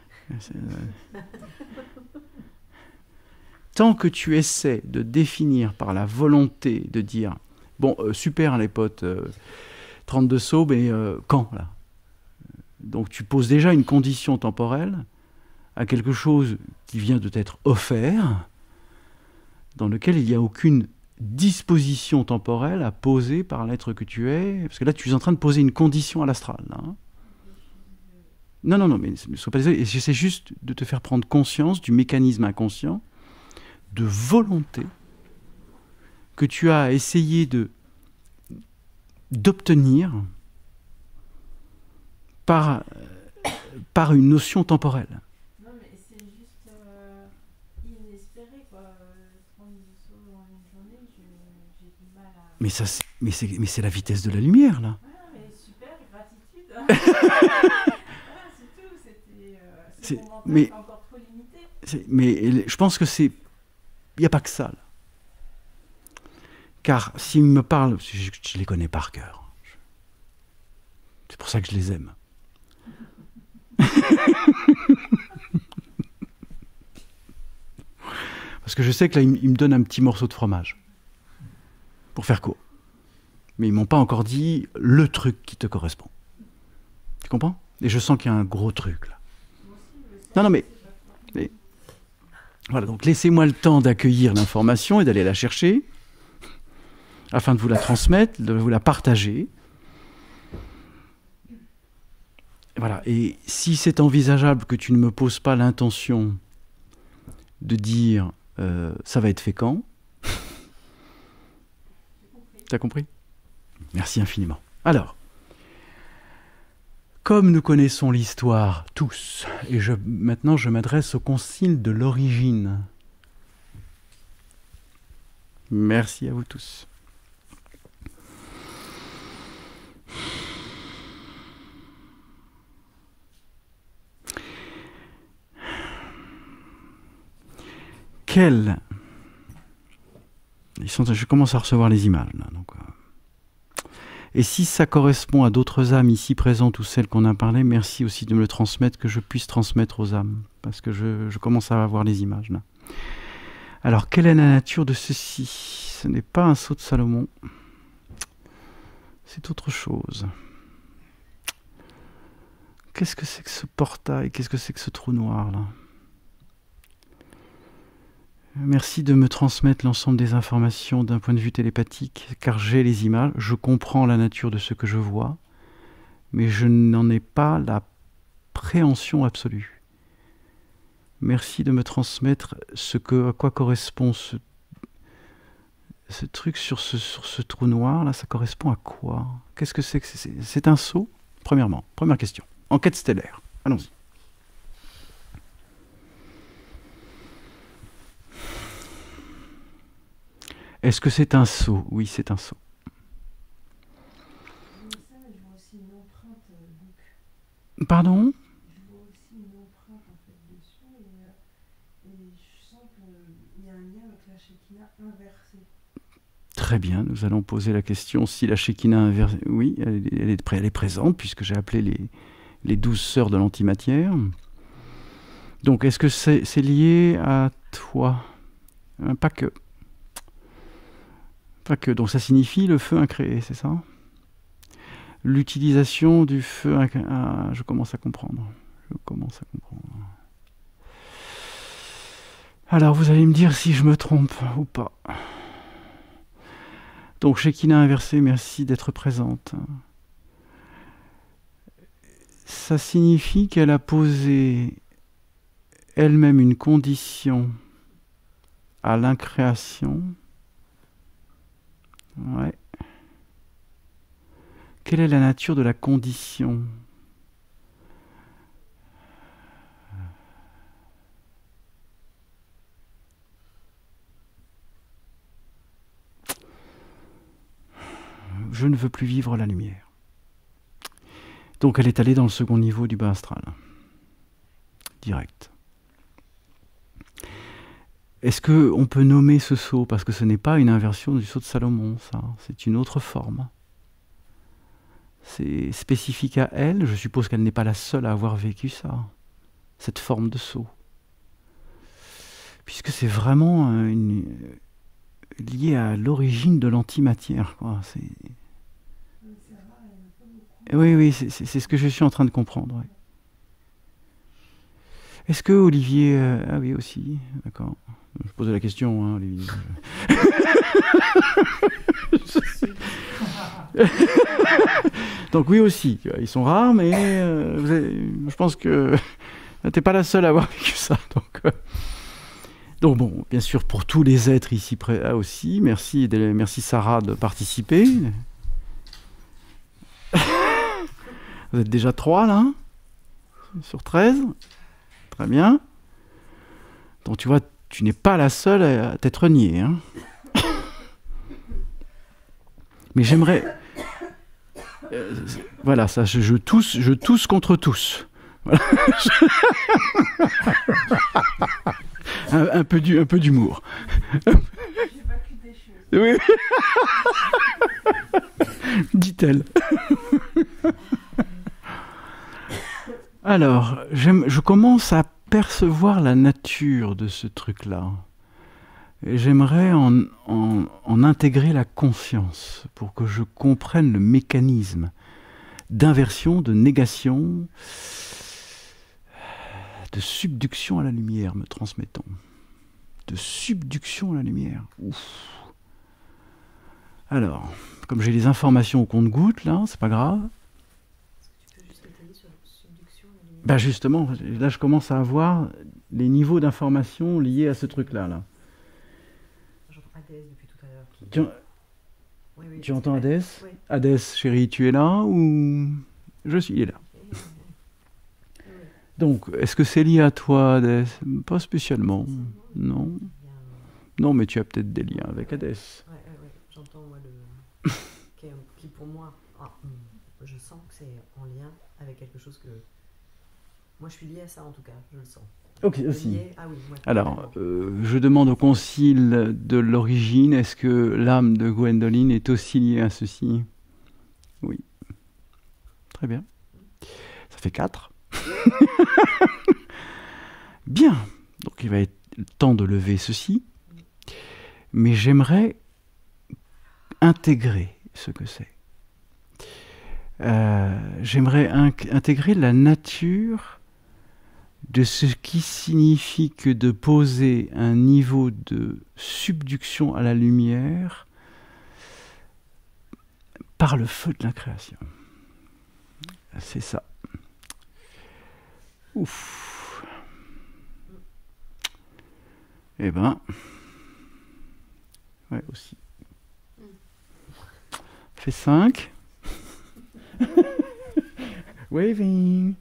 Tant que tu essaies de définir par la volonté de dire « Bon, euh, super les potes, euh, trente-deux sceaux, mais euh, quand là ?» Donc tu poses déjà une condition temporelle à quelque chose qui vient de t'être offert, dans lequel il n'y a aucune disposition temporelle à poser par l'être que tu es, parce que là tu es en train de poser une condition à l'astral. Hein. Non, non, non, mais ne sois pas désolé, j'essaie juste de te faire prendre conscience du mécanisme inconscient de volonté que tu as essayé de d'obtenir par, par une notion temporelle. Non, mais c'est juste euh, inespéré, quoi. trente-deux sauts en une journée, je- j'ai du mal à... Mais, ça, c'est- mais, c'est, mais c'est la vitesse de la lumière, là. Ah, mais super, gratitude. Voilà, c'est tout. C'était, euh, c'est C'est- mon mental mais- qui est encore trop limité. C'est- mais je pense que c'est... Il n'y a pas que ça, là. Car s'ils me parlent, je, je les connais par cœur. C'est pour ça que je les aime. Parce que je sais que là, ils, ils me donnent un petit morceau de fromage. Pour faire court. Mais ils ne m'ont pas encore dit le truc qui te correspond. Tu comprends? Et je sens qu'il y a un gros truc, là. Non, non, mais... mais voilà, donc laissez-moi le temps d'accueillir l'information et d'aller la chercher, afin de vous la transmettre, de vous la partager. voilà. Et si c'est envisageable que tu ne me poses pas l'intention de dire euh, ça va être fait quand, t'as compris? Merci infiniment. Alors, comme nous connaissons l'histoire tous, et je, maintenant je m'adresse au concile de l'origine. Merci à vous tous. Quel... Ils sont... Je commence à recevoir les images là, donc... Euh... Et si ça correspond à d'autres âmes ici présentes ou celles qu'on a parlé, merci aussi de me le transmettre, que je puisse transmettre aux âmes, parce que je, je commence à avoir les images là. Alors, quelle est la nature de ceci? Ce n'est pas un sceau de Salomon, c'est autre chose. Qu'est-ce que c'est que ce portail? Qu'est-ce que c'est que ce trou noir là? Merci de me transmettre l'ensemble des informations d'un point de vue télépathique, car j'ai les images, je comprends la nature de ce que je vois, mais je n'en ai pas la préhension absolue. Merci de me transmettre ce que, à quoi correspond ce, ce truc sur ce, sur ce trou noir, là, ça correspond à quoi? Qu'est-ce que c'est que c'est? C'est un sceau? Premièrement, première question. Enquête stellaire, allons-y. Est-ce que c'est un sceau? Oui, c'est un sceau. Pardon? Je vois aussi une empreinte en fait dessus et, euh, et je sens qu'il y a un lien avec la Shekinah inversée. Très bien, nous allons poser la question si la Shekinah inversée... Oui, elle est, elle est, elle est présente puisque j'ai appelé les, les douze sœurs de l'antimatière. Donc, est-ce que c'est, c'est lié à toi? euh, Pas que. Pas que. Donc ça signifie le feu incréé, c'est ça? L'utilisation du feu incréé. Ah, je commence à comprendre. Je commence à comprendre. Alors vous allez me dire si je me trompe ou pas. Donc Shekinah inversée, merci d'être présente. Ça signifie qu'elle a posé elle-même une condition à l'incréation. Ouais. Quelle est la nature de la condition? Je ne veux plus vivre la lumière. Donc elle est allée dans le second niveau du bas astral. Direct. Est-ce qu'on peut nommer ce sceau? Parce que ce n'est pas une inversion du sceau de Salomon, ça. C'est une autre forme. C'est spécifique à elle. Je suppose qu'elle n'est pas la seule à avoir vécu ça. Cette forme de sceau. Puisque c'est vraiment une, lié à l'origine de l'antimatière, quoi. C'est... Oui, oui, c'est, c'est, c'est ce que je suis en train de comprendre. Ouais. Est-ce que Olivier... Euh... Ah oui, aussi. D'accord. Je posais la question, hein, Olivier. Donc oui aussi, ils sont rares, mais euh, vous avez, je pense que t'es pas la seule à avoir vécu ça. Donc, euh, donc bon, bien sûr, pour tous les êtres ici près ah, aussi, merci, merci Sarah de participer. Vous êtes déjà trois là, hein, sur treize. Très bien. Donc tu vois, tu n'es pas la seule à t'être niée. Hein. Mais j'aimerais... Euh, voilà, ça, je, je tousse, je tousse contre tous. Voilà. un, un, peu du, un peu d'humour. J'évacue des choses. Oui. Dit-elle. Alors, j'aime, je commence à percevoir la nature de ce truc-là. Et j'aimerais en, en, en intégrer la conscience pour que je comprenne le mécanisme d'inversion, de négation, de subduction à la lumière, me transmettons. De subduction à la lumière. Ouf. Alors, comme j'ai les informations au compte-gouttes, là, c'est pas grave. Est-ce que tu peux juste détailler sur, sur Ben justement, là je commence à avoir les niveaux d'information liés à ce truc-là. Là. J'entends Hadès depuis tout à l'heure. Qui... Tu, oui, oui, tu entends Hadès? Oui. Hadès, chérie, tu es là ou je suis là? Donc, est-ce que c'est lié à toi, Hadès? Pas spécialement. Non. Non, mais tu as peut-être des liens avec Hadès. Oui, oui, oui. J'entends, moi, le... qui, qui pour moi, ah, je sens que c'est en lien avec quelque chose que... Moi, je suis liée à ça, en tout cas, je le sens. Ok, aussi. Lié... Ah, oui, ouais, alors, euh, je demande au concile de l'origine, est-ce que l'âme de Gwendoline est aussi liée à ceci? Oui. Très bien. Ça fait quatre. Bien. Donc, il va être temps de lever ceci. Mais j'aimerais intégrer ce que c'est. Euh, j'aimerais inc- intégrer la nature de ce qui signifie que de poser un niveau de subduction à la lumière par le feu de la création. C'est ça. Ouf. Eh ben, ouais, aussi. Fait cinq. Waving.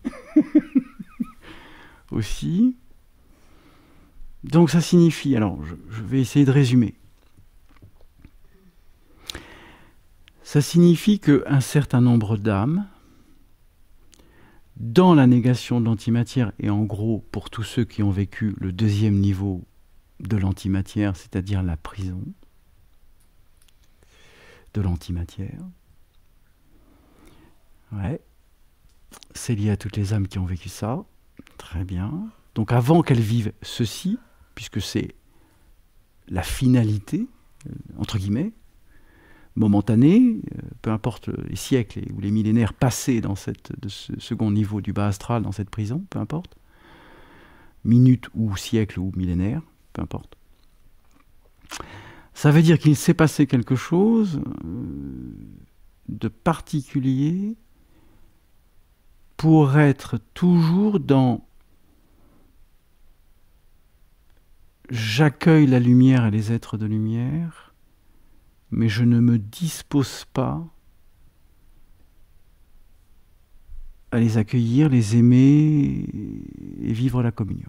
Aussi. Donc ça signifie, alors je, je vais essayer de résumer. Ça signifie qu'un certain nombre d'âmes, dans la négation de l'antimatière, et en gros pour tous ceux qui ont vécu le deuxième niveau de l'antimatière, c'est-à-dire la prison de l'antimatière, ouais, c'est lié à toutes les âmes qui ont vécu ça. Très bien. Donc avant qu'elles vivent ceci, puisque c'est la finalité, euh, entre guillemets, momentanée, euh, peu importe les siècles ou les millénaires passés dans cette, de ce second niveau du bas astral, dans cette prison, peu importe, minutes ou siècles ou millénaires, peu importe. Ça veut dire qu'il s'est passé quelque chose euh, de particulier pour être toujours dans j'accueille la lumière et les êtres de lumière, mais je ne me dispose pas à les accueillir, les aimer et vivre la communion.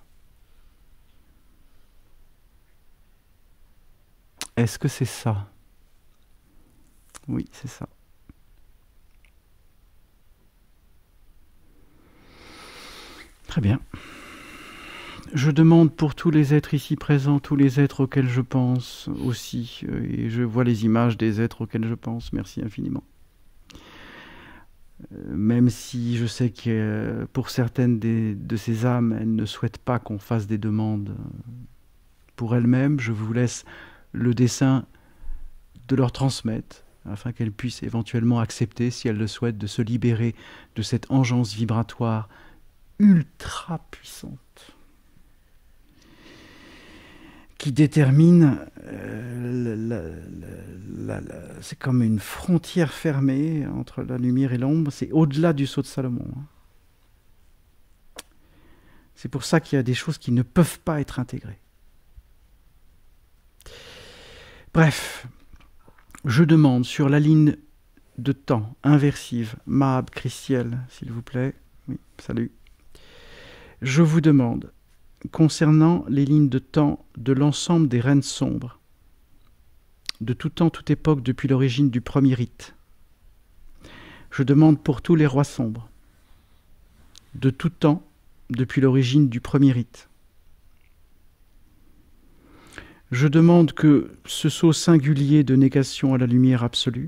Est-ce que c'est ça? Oui, c'est ça. Très bien. Je demande pour tous les êtres ici présents, tous les êtres auxquels je pense aussi, et je vois les images des êtres auxquels je pense, merci infiniment. Même si je sais que pour certaines des, de ces âmes, elles ne souhaitent pas qu'on fasse des demandes pour elles-mêmes, je vous laisse le dessein de leur transmettre, afin qu'elles puissent éventuellement accepter, si elles le souhaitent, de se libérer de cette engeance vibratoire ultra puissante qui détermine, euh, la, la, la, la, c'est comme une frontière fermée entre la lumière et l'ombre, c'est au-delà du sceau de Salomon. C'est pour ça qu'il y a des choses qui ne peuvent pas être intégrées. Bref, je demande sur la ligne de temps inversive, Mahab, Christiel, s'il vous plaît, oui, salut, je vous demande, concernant les lignes de temps de l'ensemble des reines sombres, de tout temps, toute époque, depuis l'origine du premier rite. Je demande pour tous les rois sombres, de tout temps, depuis l'origine du premier rite. Je demande que ce saut singulier de négation à la lumière absolue,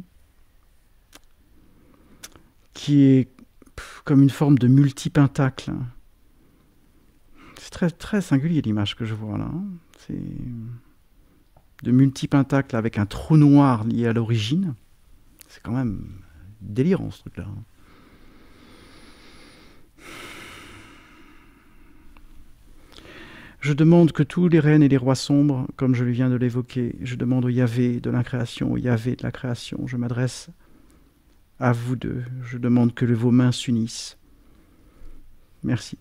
qui est comme une forme de multipentacle. C'est très, très singulier l'image que je vois là. C'est de multipentacle avec un trou noir lié à l'origine. C'est quand même délirant ce truc-là. Je demande que tous les reines et les rois sombres, comme je viens de l'évoquer, je demande au Yahvé de la création, au Yahvé de la création, je m'adresse à vous deux. Je demande que vos mains s'unissent Merci.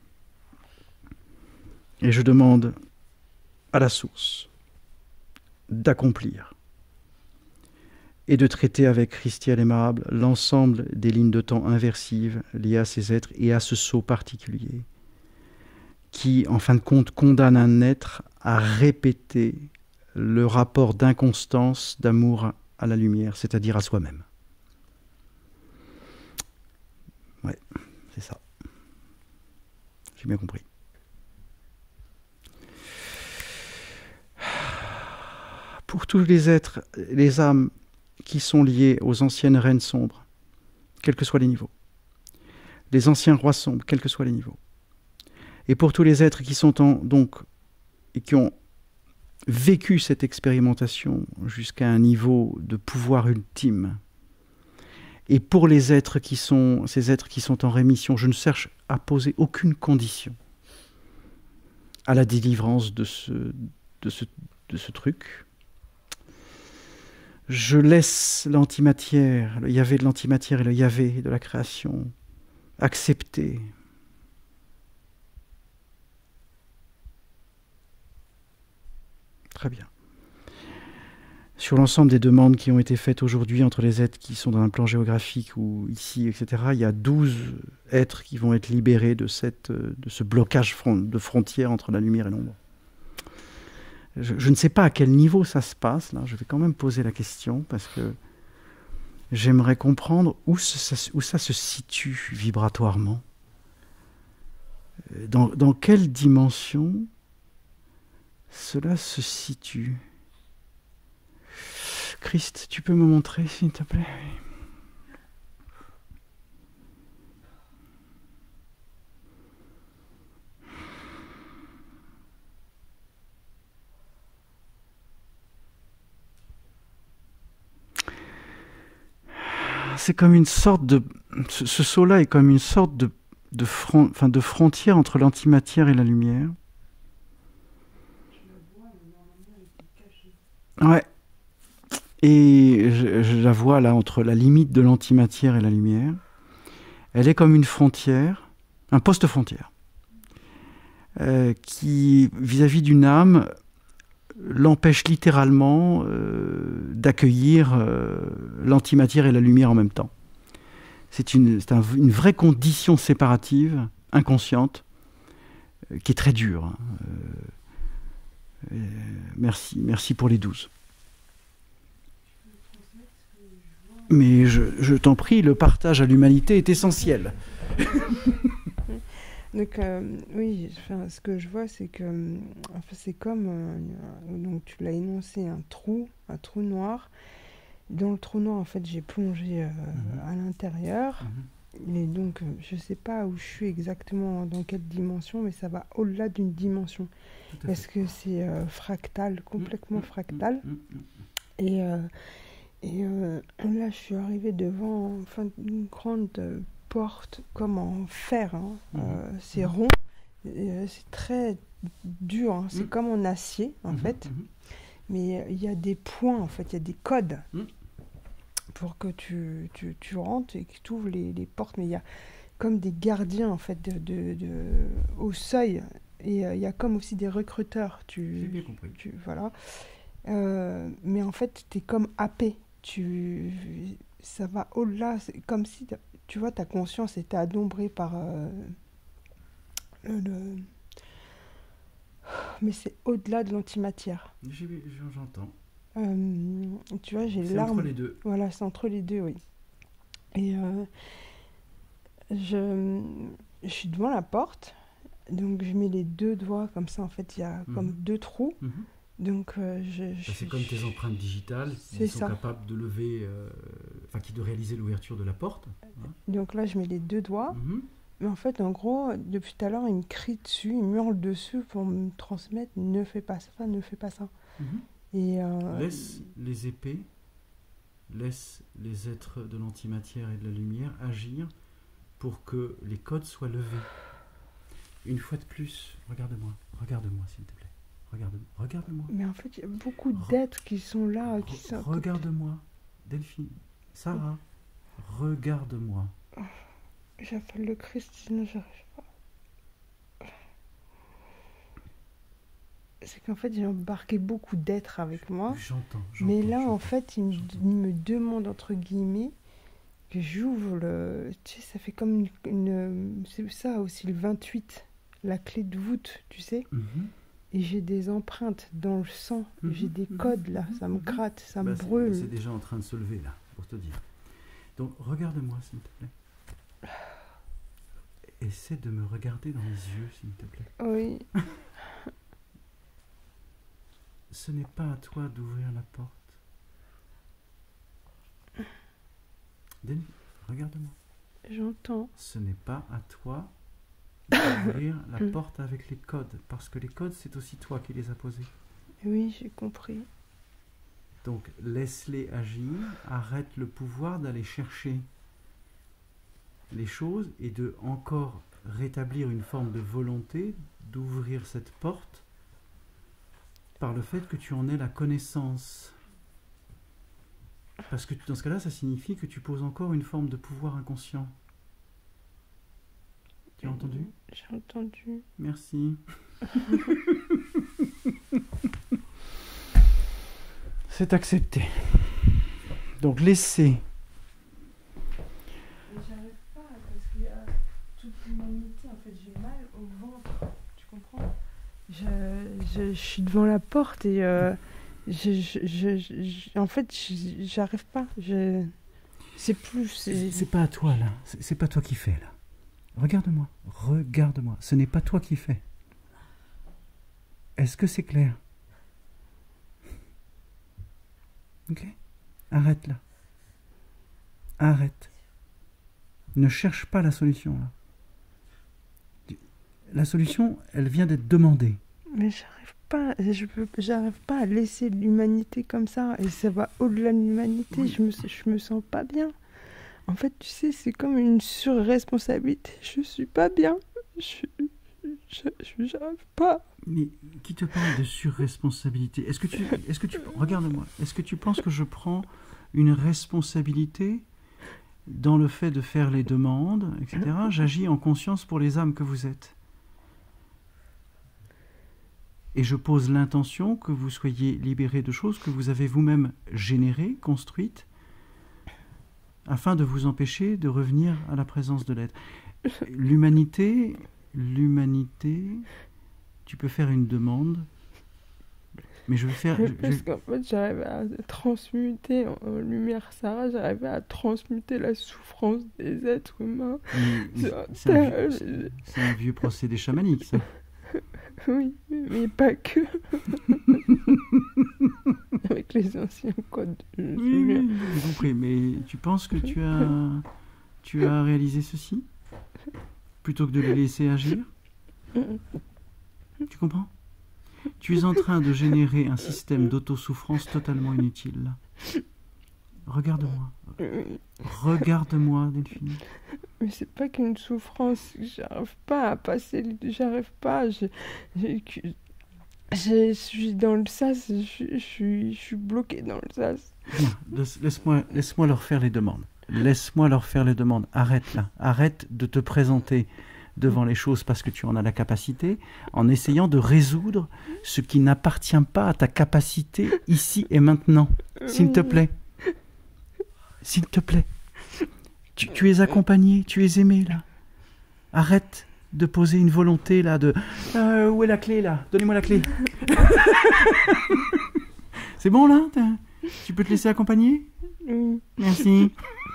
Et je demande à la source d'accomplir et de traiter avec Christiel aimable l'ensemble des lignes de temps inversives liées à ces êtres et à ce sceau particulier qui, en fin de compte, condamne un être à répéter le rapport d'inconstance, d'amour à la lumière, c'est-à-dire à soi-même. Ouais, c'est ça. J'ai bien compris. Pour tous les êtres, les âmes qui sont liées aux anciennes reines sombres, quels que soient les niveaux, les anciens rois sombres, quels que soient les niveaux, et pour tous les êtres qui sont en, donc et qui ont vécu cette expérimentation jusqu'à un niveau de pouvoir ultime, et pour les êtres qui sont ces êtres qui sont en rémission, je ne cherche à poser aucune condition à la délivrance de ce de ce de ce truc. Je laisse l'antimatière, le Yahvé de l'antimatière et le Yahvé de la création accepter. Très bien. Sur l'ensemble des demandes qui ont été faites aujourd'hui entre les êtres qui sont dans un plan géographique ou ici, et cetera, il y a douze êtres qui vont être libérés de, cette, de ce blocage front, de frontière entre la lumière et l'ombre. Je, je ne sais pas à quel niveau ça se passe, là. Je vais quand même poser la question parce que j'aimerais comprendre où ça, où ça se situe vibratoirement. Dans, dans quelle dimension cela se situe. Christ, tu peux me montrer, s'il te plaît? C'est comme une sorte de... Ce, ce saut-là est comme une sorte de, de, front, enfin de frontière entre l'antimatière et la lumière. Ouais. Et je, je la vois là entre la limite de l'antimatière et la lumière. Elle est comme une frontière, un poste-frontière, euh, qui, vis-à-vis d'une âme, l'empêche littéralement euh, d'accueillir euh, l'antimatière et la lumière en même temps. C'est une, c'est un, une vraie condition séparative, inconsciente, euh, qui est très dure. Hein. Euh, euh, merci, merci pour les douze. Mais je, je t'en prie, le partage à l'humanité est essentiel. Donc euh, oui, enfin, ce que je vois, c'est que enfin, c'est comme, euh, donc tu l'as énoncé, un trou, un trou noir. Dans le trou noir, en fait, j'ai plongé euh, mmh. à l'intérieur. Mmh. Et donc, euh, je ne sais pas où je suis exactement, dans quelle dimension, mais ça va au-delà d'une dimension. Parce que c'est euh, fractal, complètement mmh. fractal. Mmh. Et, euh, et euh, là, je suis arrivée devant enfin, une grande... Euh, porte comme en fer, hein. mmh. euh, c'est mmh. rond, euh, c'est très dur, hein. c'est mmh. comme en acier en mmh. fait, mmh. mais il y a des points en fait, il y a des codes mmh. pour que tu, tu, tu rentres et que tu ouvres les, les portes, mais il y a comme des gardiens en fait de, de, de, au seuil, et il euh, y a comme aussi des recruteurs, tu, j'ai bien compris. Tu, voilà. Euh, mais en fait tu es comme happé, tu, ça va au-delà, c'est comme si tu vois, ta conscience était adombrée par euh, le, le... Mais c'est au-delà de l'antimatière. J'entends. Euh, tu vois, j'ai c'est l'arme... entre les deux. Voilà, c'est entre les deux, oui. Et euh, je, je suis devant la porte, donc je mets les deux doigts comme ça, en fait, il y a mm-hmm. comme deux trous. Mm-hmm. Donc, euh, je, je, c'est comme tes empreintes digitales qui sont ça. capables de lever, euh, enfin, qui de réaliser l'ouverture de la porte. Hein. Donc là, je mets les deux doigts. Mm-hmm. Mais en fait, en gros, depuis tout à l'heure, il me crie dessus, il me hurle dessus pour me transmettre « ne fais pas ça, ne fais pas ça mm-hmm. ». Et euh, laisse les épées, laisse les êtres de l'antimatière et de la lumière agir pour que les codes soient levés. Une fois de plus, regarde-moi, regarde-moi s'il te plaît. Regarde-moi, regarde-moi. Mais en fait, il y a beaucoup d'êtres qui sont là. Qui sont... Regarde-moi, Delphine, Sarah, regarde-moi. Oh, j'appelle le Christ, sinon j'arrive pas. c'est qu'en fait, j'ai embarqué beaucoup d'êtres avec moi. J'entends. Mais j'entends, là, j'entends, en fait, il me, j'entends. il me demande, entre guillemets, que j'ouvre le... Tu sais, ça fait comme une... une- c'est ça aussi, le vingt-huit, la clé de voûte, tu sais. Mhm. Et j'ai des empreintes dans le sang. Mhm, J'ai des mhm, codes, là. mhm, Ça me mhm. gratte, ça Bah, me c'est- brûle. C'est déjà en train de se lever, là, pour te dire. Donc, regarde-moi, s'il te plaît. Essaie de me regarder dans les yeux, s'il te plaît. Oui. Ce n'est pas à toi d'ouvrir la porte. Denis, regarde-moi. J'entends. Ce n'est pas à toi d'ouvrir la Mm. porte avec les codes, parce que les codes, c'est aussi toi qui les as posés. Oui, j'ai compris. Donc, laisse-les agir, arrête le pouvoir d'aller chercher les choses et de encore rétablir une forme de volonté d'ouvrir cette porte par le fait que tu en aies la connaissance. Parce que dans ce cas-là, ça signifie que tu poses encore une forme de pouvoir inconscient. Tu as entendu ? J'ai entendu. Merci. C'est accepté. Donc laissez. Mais j'arrive pas parce qu'il y a toute l'humanité. En fait, j'ai mal au ventre. Tu comprends? Je, je, je suis devant la porte et euh, je, je, je, je- en fait, je- j'arrive pas. Je, c'est plus. C'est C'est, c'est pas à toi là. C'est c'est pas toi qui fais là. Regarde-moi. Regarde-moi. Ce n'est pas toi qui fais. Est-ce que c'est clair? Ok? Arrête là. Arrête. Ne cherche pas la solution là. La solution, elle vient d'être demandée. mais j'arrive pas. Je peux, j'arrive pas à laisser l'humanité comme ça. Et ça va au-delà de l'humanité. Oui. Je me, je me sens pas bien. En fait, tu sais, c'est comme une surresponsabilité. Je suis pas bien. Je, je, je- j'arrive pas. Mais qui te parle de surresponsabilité? Est-ce que tu, est-ce que tu, regarde-moi. Est-ce que tu penses que je prends une responsabilité dans le fait de faire les demandes, et cetera? J'agis en conscience pour les âmes que vous êtes. Et je pose l'intention que vous soyez libérés de choses que vous avez vous-même générées, construites, afin de vous empêcher de revenir à la présence de l'être. L'humanité, l'humanité, tu peux faire une demande, mais je vais faire... je- Parce je- qu'en fait, j'arrivais à transmuter en, en lumière Sarah, j'arrivais à transmuter la souffrance des êtres humains. mais- mais C'est c'est un, vieux- un- c'est- c'est un vieux procédé chamanique, ça. Oui, mais pas que. Avec les anciens codes. Je Oui, sais bien. oui, j'ai compris, mais tu penses que tu as, tu as réalisé ceci plutôt que de les laisser agir? Tu comprends? Tu es en train de générer un système d'autosouffrance totalement inutile, là. Regarde-moi. Oui, Regarde-moi, Delphine. mais c'est pas qu'une souffrance, j'arrive pas à passer, le- j'arrive pas, je, je, je suis dans le sas, je, je suis, je suis bloquée dans le sas. Bien, laisse- laisse-moi, laisse-moi leur faire les demandes. Laisse-moi leur faire les demandes. Arrête là. Arrête de te présenter devant les choses parce que tu en as la capacité, en essayant de résoudre ce qui n'appartient pas à ta capacité ici et maintenant. S'il te plaît. S'il te plaît. Tu, tu es accompagné, tu es aimé là. Arrête de poser une volonté là de euh, où est la clé là? Donnez-moi la clé. C'est bon là? T'as- Tu peux te laisser accompagner? Oui. Merci.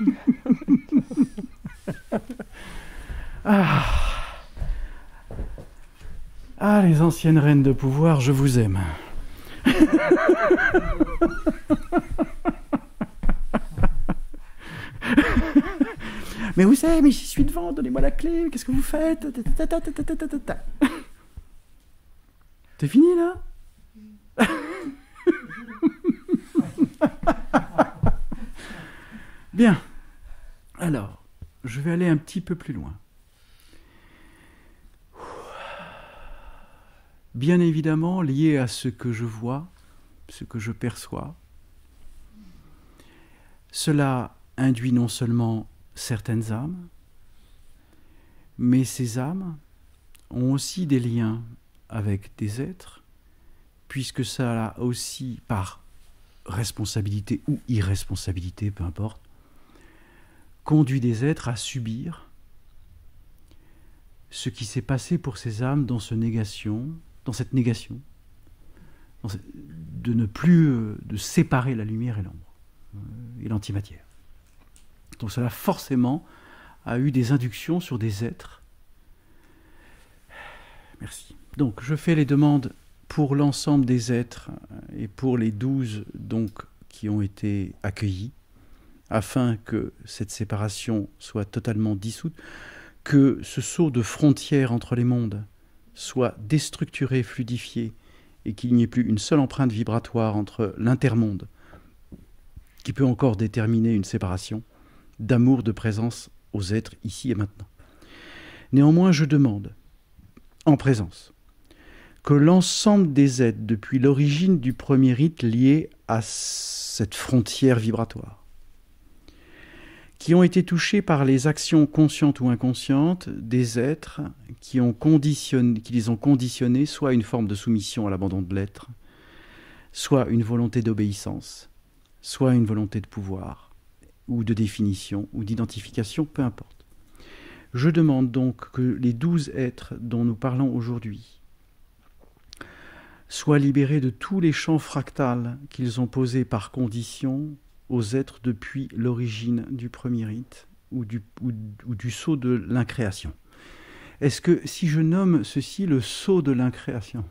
ah. ah, les anciennes reines de pouvoir, je vous aime. Mais vous savez, mais j'y suis devant, donnez-moi la clé, qu'est-ce que vous faites? C'est fini là? Bien. Alors, je vais aller un petit peu plus loin. Bien évidemment, lié à ce que je vois, ce que je perçois, cela induit non seulement certaines âmes, mais ces âmes ont aussi des liens avec des êtres puisque ça a aussi, par responsabilité ou irresponsabilité, peu importe, conduit des êtres à subir ce qui s'est passé pour ces âmes dans, ce négation, dans cette négation, dans cette, de ne plus euh, de séparer la lumière et l'ombre, euh, et l'antimatière. Donc cela forcément a eu des inductions sur des êtres. Merci. Donc je fais les demandes pour l'ensemble des êtres et pour les douze donc, qui ont été accueillis, afin que cette séparation soit totalement dissoute, que ce saut de frontière entre les mondes soit déstructuré, fluidifié, et qu'il n'y ait plus une seule empreinte vibratoire entre l'intermonde, qui peut encore déterminer une séparation, d'amour, de présence aux êtres ici et maintenant. Néanmoins, je demande, en présence, que l'ensemble des êtres, depuis l'origine du premier rite lié à cette frontière vibratoire, qui ont été touchés par les actions conscientes ou inconscientes des êtres qui, ont conditionné, qui les ont conditionnés, soit une forme de soumission à l'abandon de l'être, soit une volonté d'obéissance, soit une volonté de pouvoir, ou de définition, ou d'identification, peu importe. Je demande donc que les douze êtres dont nous parlons aujourd'hui soient libérés de tous les champs fractals qu'ils ont posés par condition aux êtres depuis l'origine du premier rite ou du, ou, ou du sceau de l'incréation. Est-ce que si je nomme ceci le sceau de l'incréation,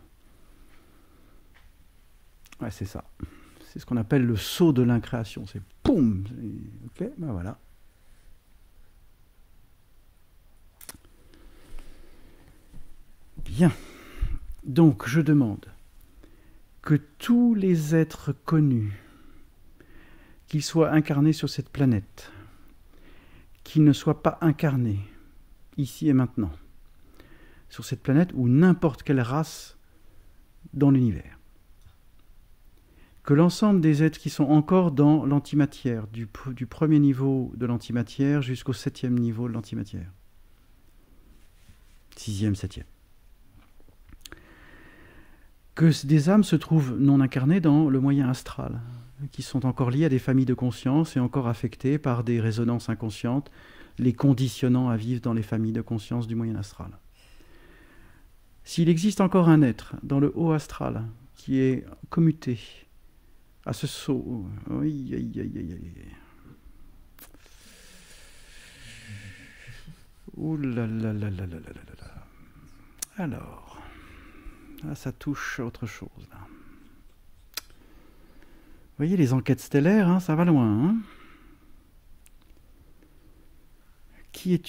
ouais, c'est ça. C'est ce qu'on appelle le sceau de l'incréation. C'est poum. Ok, ben voilà. Bien. Donc, je demande que tous les êtres connus, qu'ils soient incarnés sur cette planète, qu'ils ne soient pas incarnés ici et maintenant, sur cette planète ou n'importe quelle race dans l'univers, que l'ensemble des êtres qui sont encore dans l'antimatière, du, du premier niveau de l'antimatière jusqu'au septième niveau de l'antimatière, sixième, septième, que des âmes se trouvent non incarnées dans le moyen astral, qui sont encore liées à des familles de conscience et encore affectées par des résonances inconscientes, les conditionnant à vivre dans les familles de conscience du moyen astral. S'il existe encore un être dans le haut astral qui est commuté à ce saut, oui, aïe, aïe, aïe, aïe. Ouh là là là là là là là là. Alors. Ah, ça touche à autre chose, là. Vous voyez, les enquêtes stellaires, hein, ça va loin. Hein. Qui es-tu ?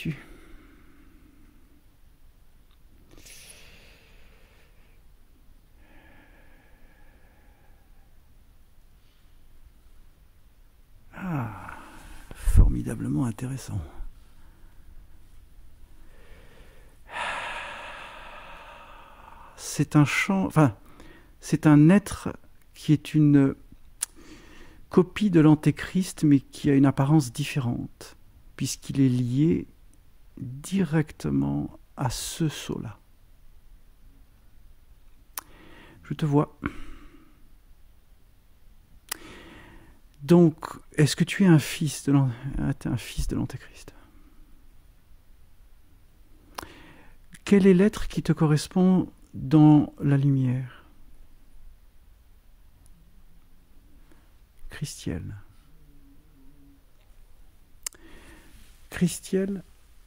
Ah, formidablement intéressant. C'est un champ, enfin, c'est un être qui est une copie de l'Antéchrist, mais qui a une apparence différente, puisqu'il est lié directement à ce sceau-là. Je te vois. Donc, est-ce que tu es un fils de l'Antéchrist ? Quel est l'être qui te correspond dans la lumière? Christiel. Christiel,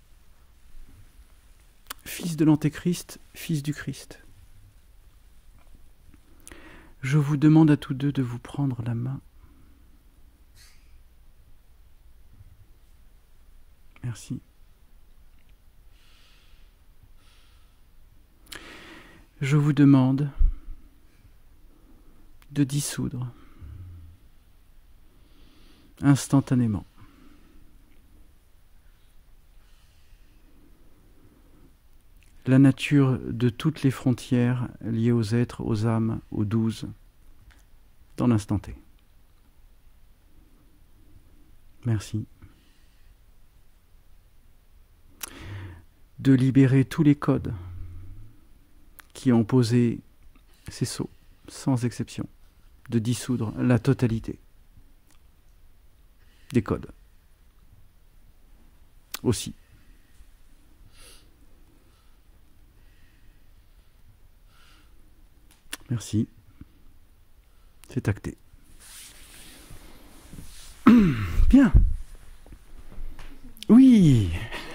fils de l'Antéchrist, fils du Christ. Je vous demande à tous deux de vous prendre la main. Merci. Je vous demande de dissoudre instantanément la nature de toutes les frontières liées aux êtres, aux âmes, aux douze, dans l'instant T. Merci. De libérer tous les codes qui ont posé ces sceaux sans exception, de dissoudre la totalité des codes. Aussi. Merci. C'est acté. Bien. Oui.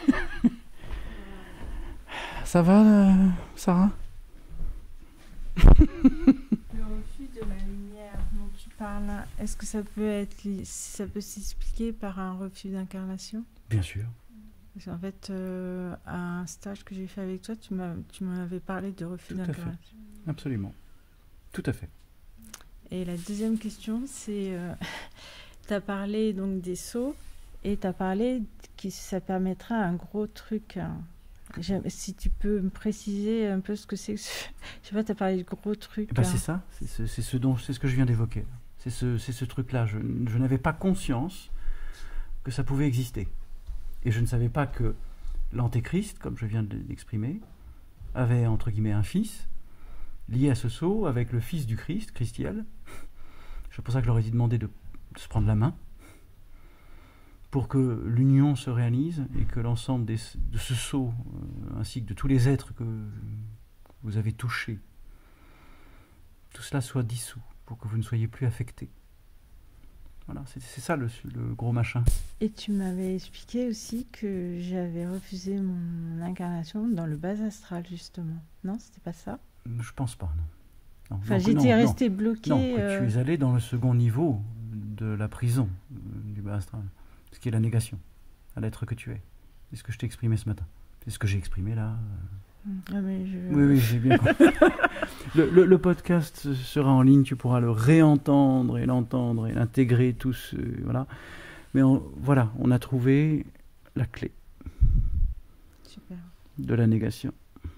Ça va, euh, Sarah? Le refus de la lumière dont tu parles, est-ce que ça peut être, li- ça peut s'expliquer par un refus d'incarnation? Bien sûr. Parce qu'en fait, euh, à un stage que j'ai fait avec toi, tu m'as, tu m'avais parlé de refus Tout à fait. d'incarnation. Absolument. Tout à fait. Et la deuxième question, c'est, euh, tu as parlé donc des sauts et tu as parlé que ça permettra un gros truc. Hein. J'aime- Si tu peux me préciser un peu ce que c'est que ce... Je sais pas, tu as parlé de gros trucs. Eh ben, hein. c'est ça, c'est ce, c'est ce dont, c'est ce que je viens d'évoquer. C'est ce, c'est ce truc-là. Je, je n'avais pas conscience que ça pouvait exister. Et je ne savais pas que l'antéchrist, comme je viens de l'exprimer, avait entre guillemets un fils, lié à ce sceau avec le fils du Christ, Christiel. C'est pour ça que je leur ai dit demander de, de se prendre la main, pour que l'union se réalise et que l'ensemble des, de ce sceau, euh, ainsi que de tous les êtres que vous avez touchés, tout cela soit dissous, pour que vous ne soyez plus affectés. Voilà, c'est, c'est ça le, le gros machin. Et tu m'avais expliqué aussi que j'avais refusé mon incarnation dans le bas astral, justement. Non, c'était pas ça? Je pense pas, non. non Enfin, non, j'étais non, restée bloquée. Non, non, que euh, tu es allé dans le second niveau de la prison euh, du bas astral, ce qui est la négation à l'être que tu es. C'est ce que je t'ai exprimé ce matin. C'est ce que j'ai exprimé là. euh. Ah, mais je... Oui, oui, j'ai bien compris. le, le, le podcast sera en ligne, tu pourras le réentendre et l'entendre et l'intégrer tous, euh, voilà. Mais on, voilà, on a trouvé la clé Super. de la négation.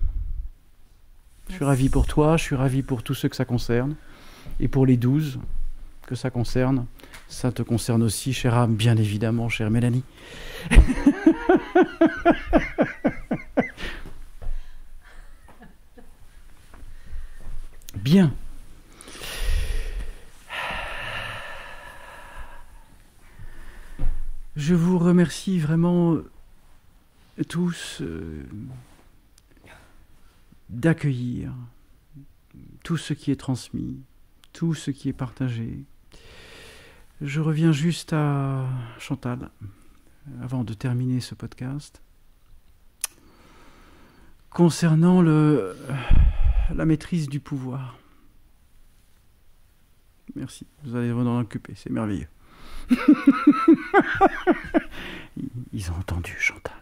Je suis Merci. ravi pour toi, je suis ravi pour tous ceux que ça concerne, et pour les douze que ça concerne. Ça te concerne aussi, chère âme, bien évidemment, chère Mélanie. Bien. Je vous remercie vraiment tous euh, d'accueillir tout ce qui est transmis, tout ce qui est partagé. Je reviens juste à Chantal, avant de terminer ce podcast. Concernant le, la maîtrise du pouvoir. Merci, vous allez vous en occuper, c'est merveilleux. Ils ont entendu, Chantal.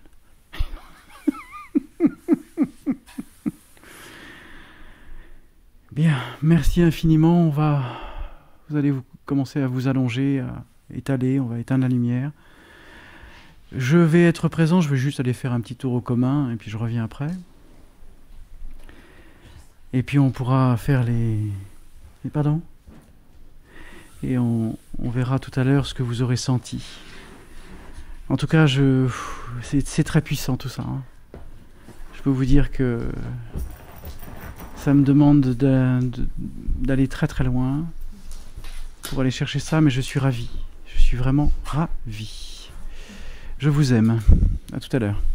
Bien, merci infiniment. On va, vous allez vous commencer à vous allonger, à étaler. On va éteindre la lumière. Je vais être présent. Je vais juste aller faire un petit tour au commun et puis je reviens après. Et puis on pourra faire les, les pardon. Et on, on verra tout à l'heure ce que vous aurez senti. En tout cas, je, c'est, c'est très puissant tout ça. Hein. Je peux vous dire que ça me demande de, de, d'aller très très loin pour aller chercher ça, mais je suis ravi. Je suis vraiment ravi. Je vous aime. À tout à l'heure.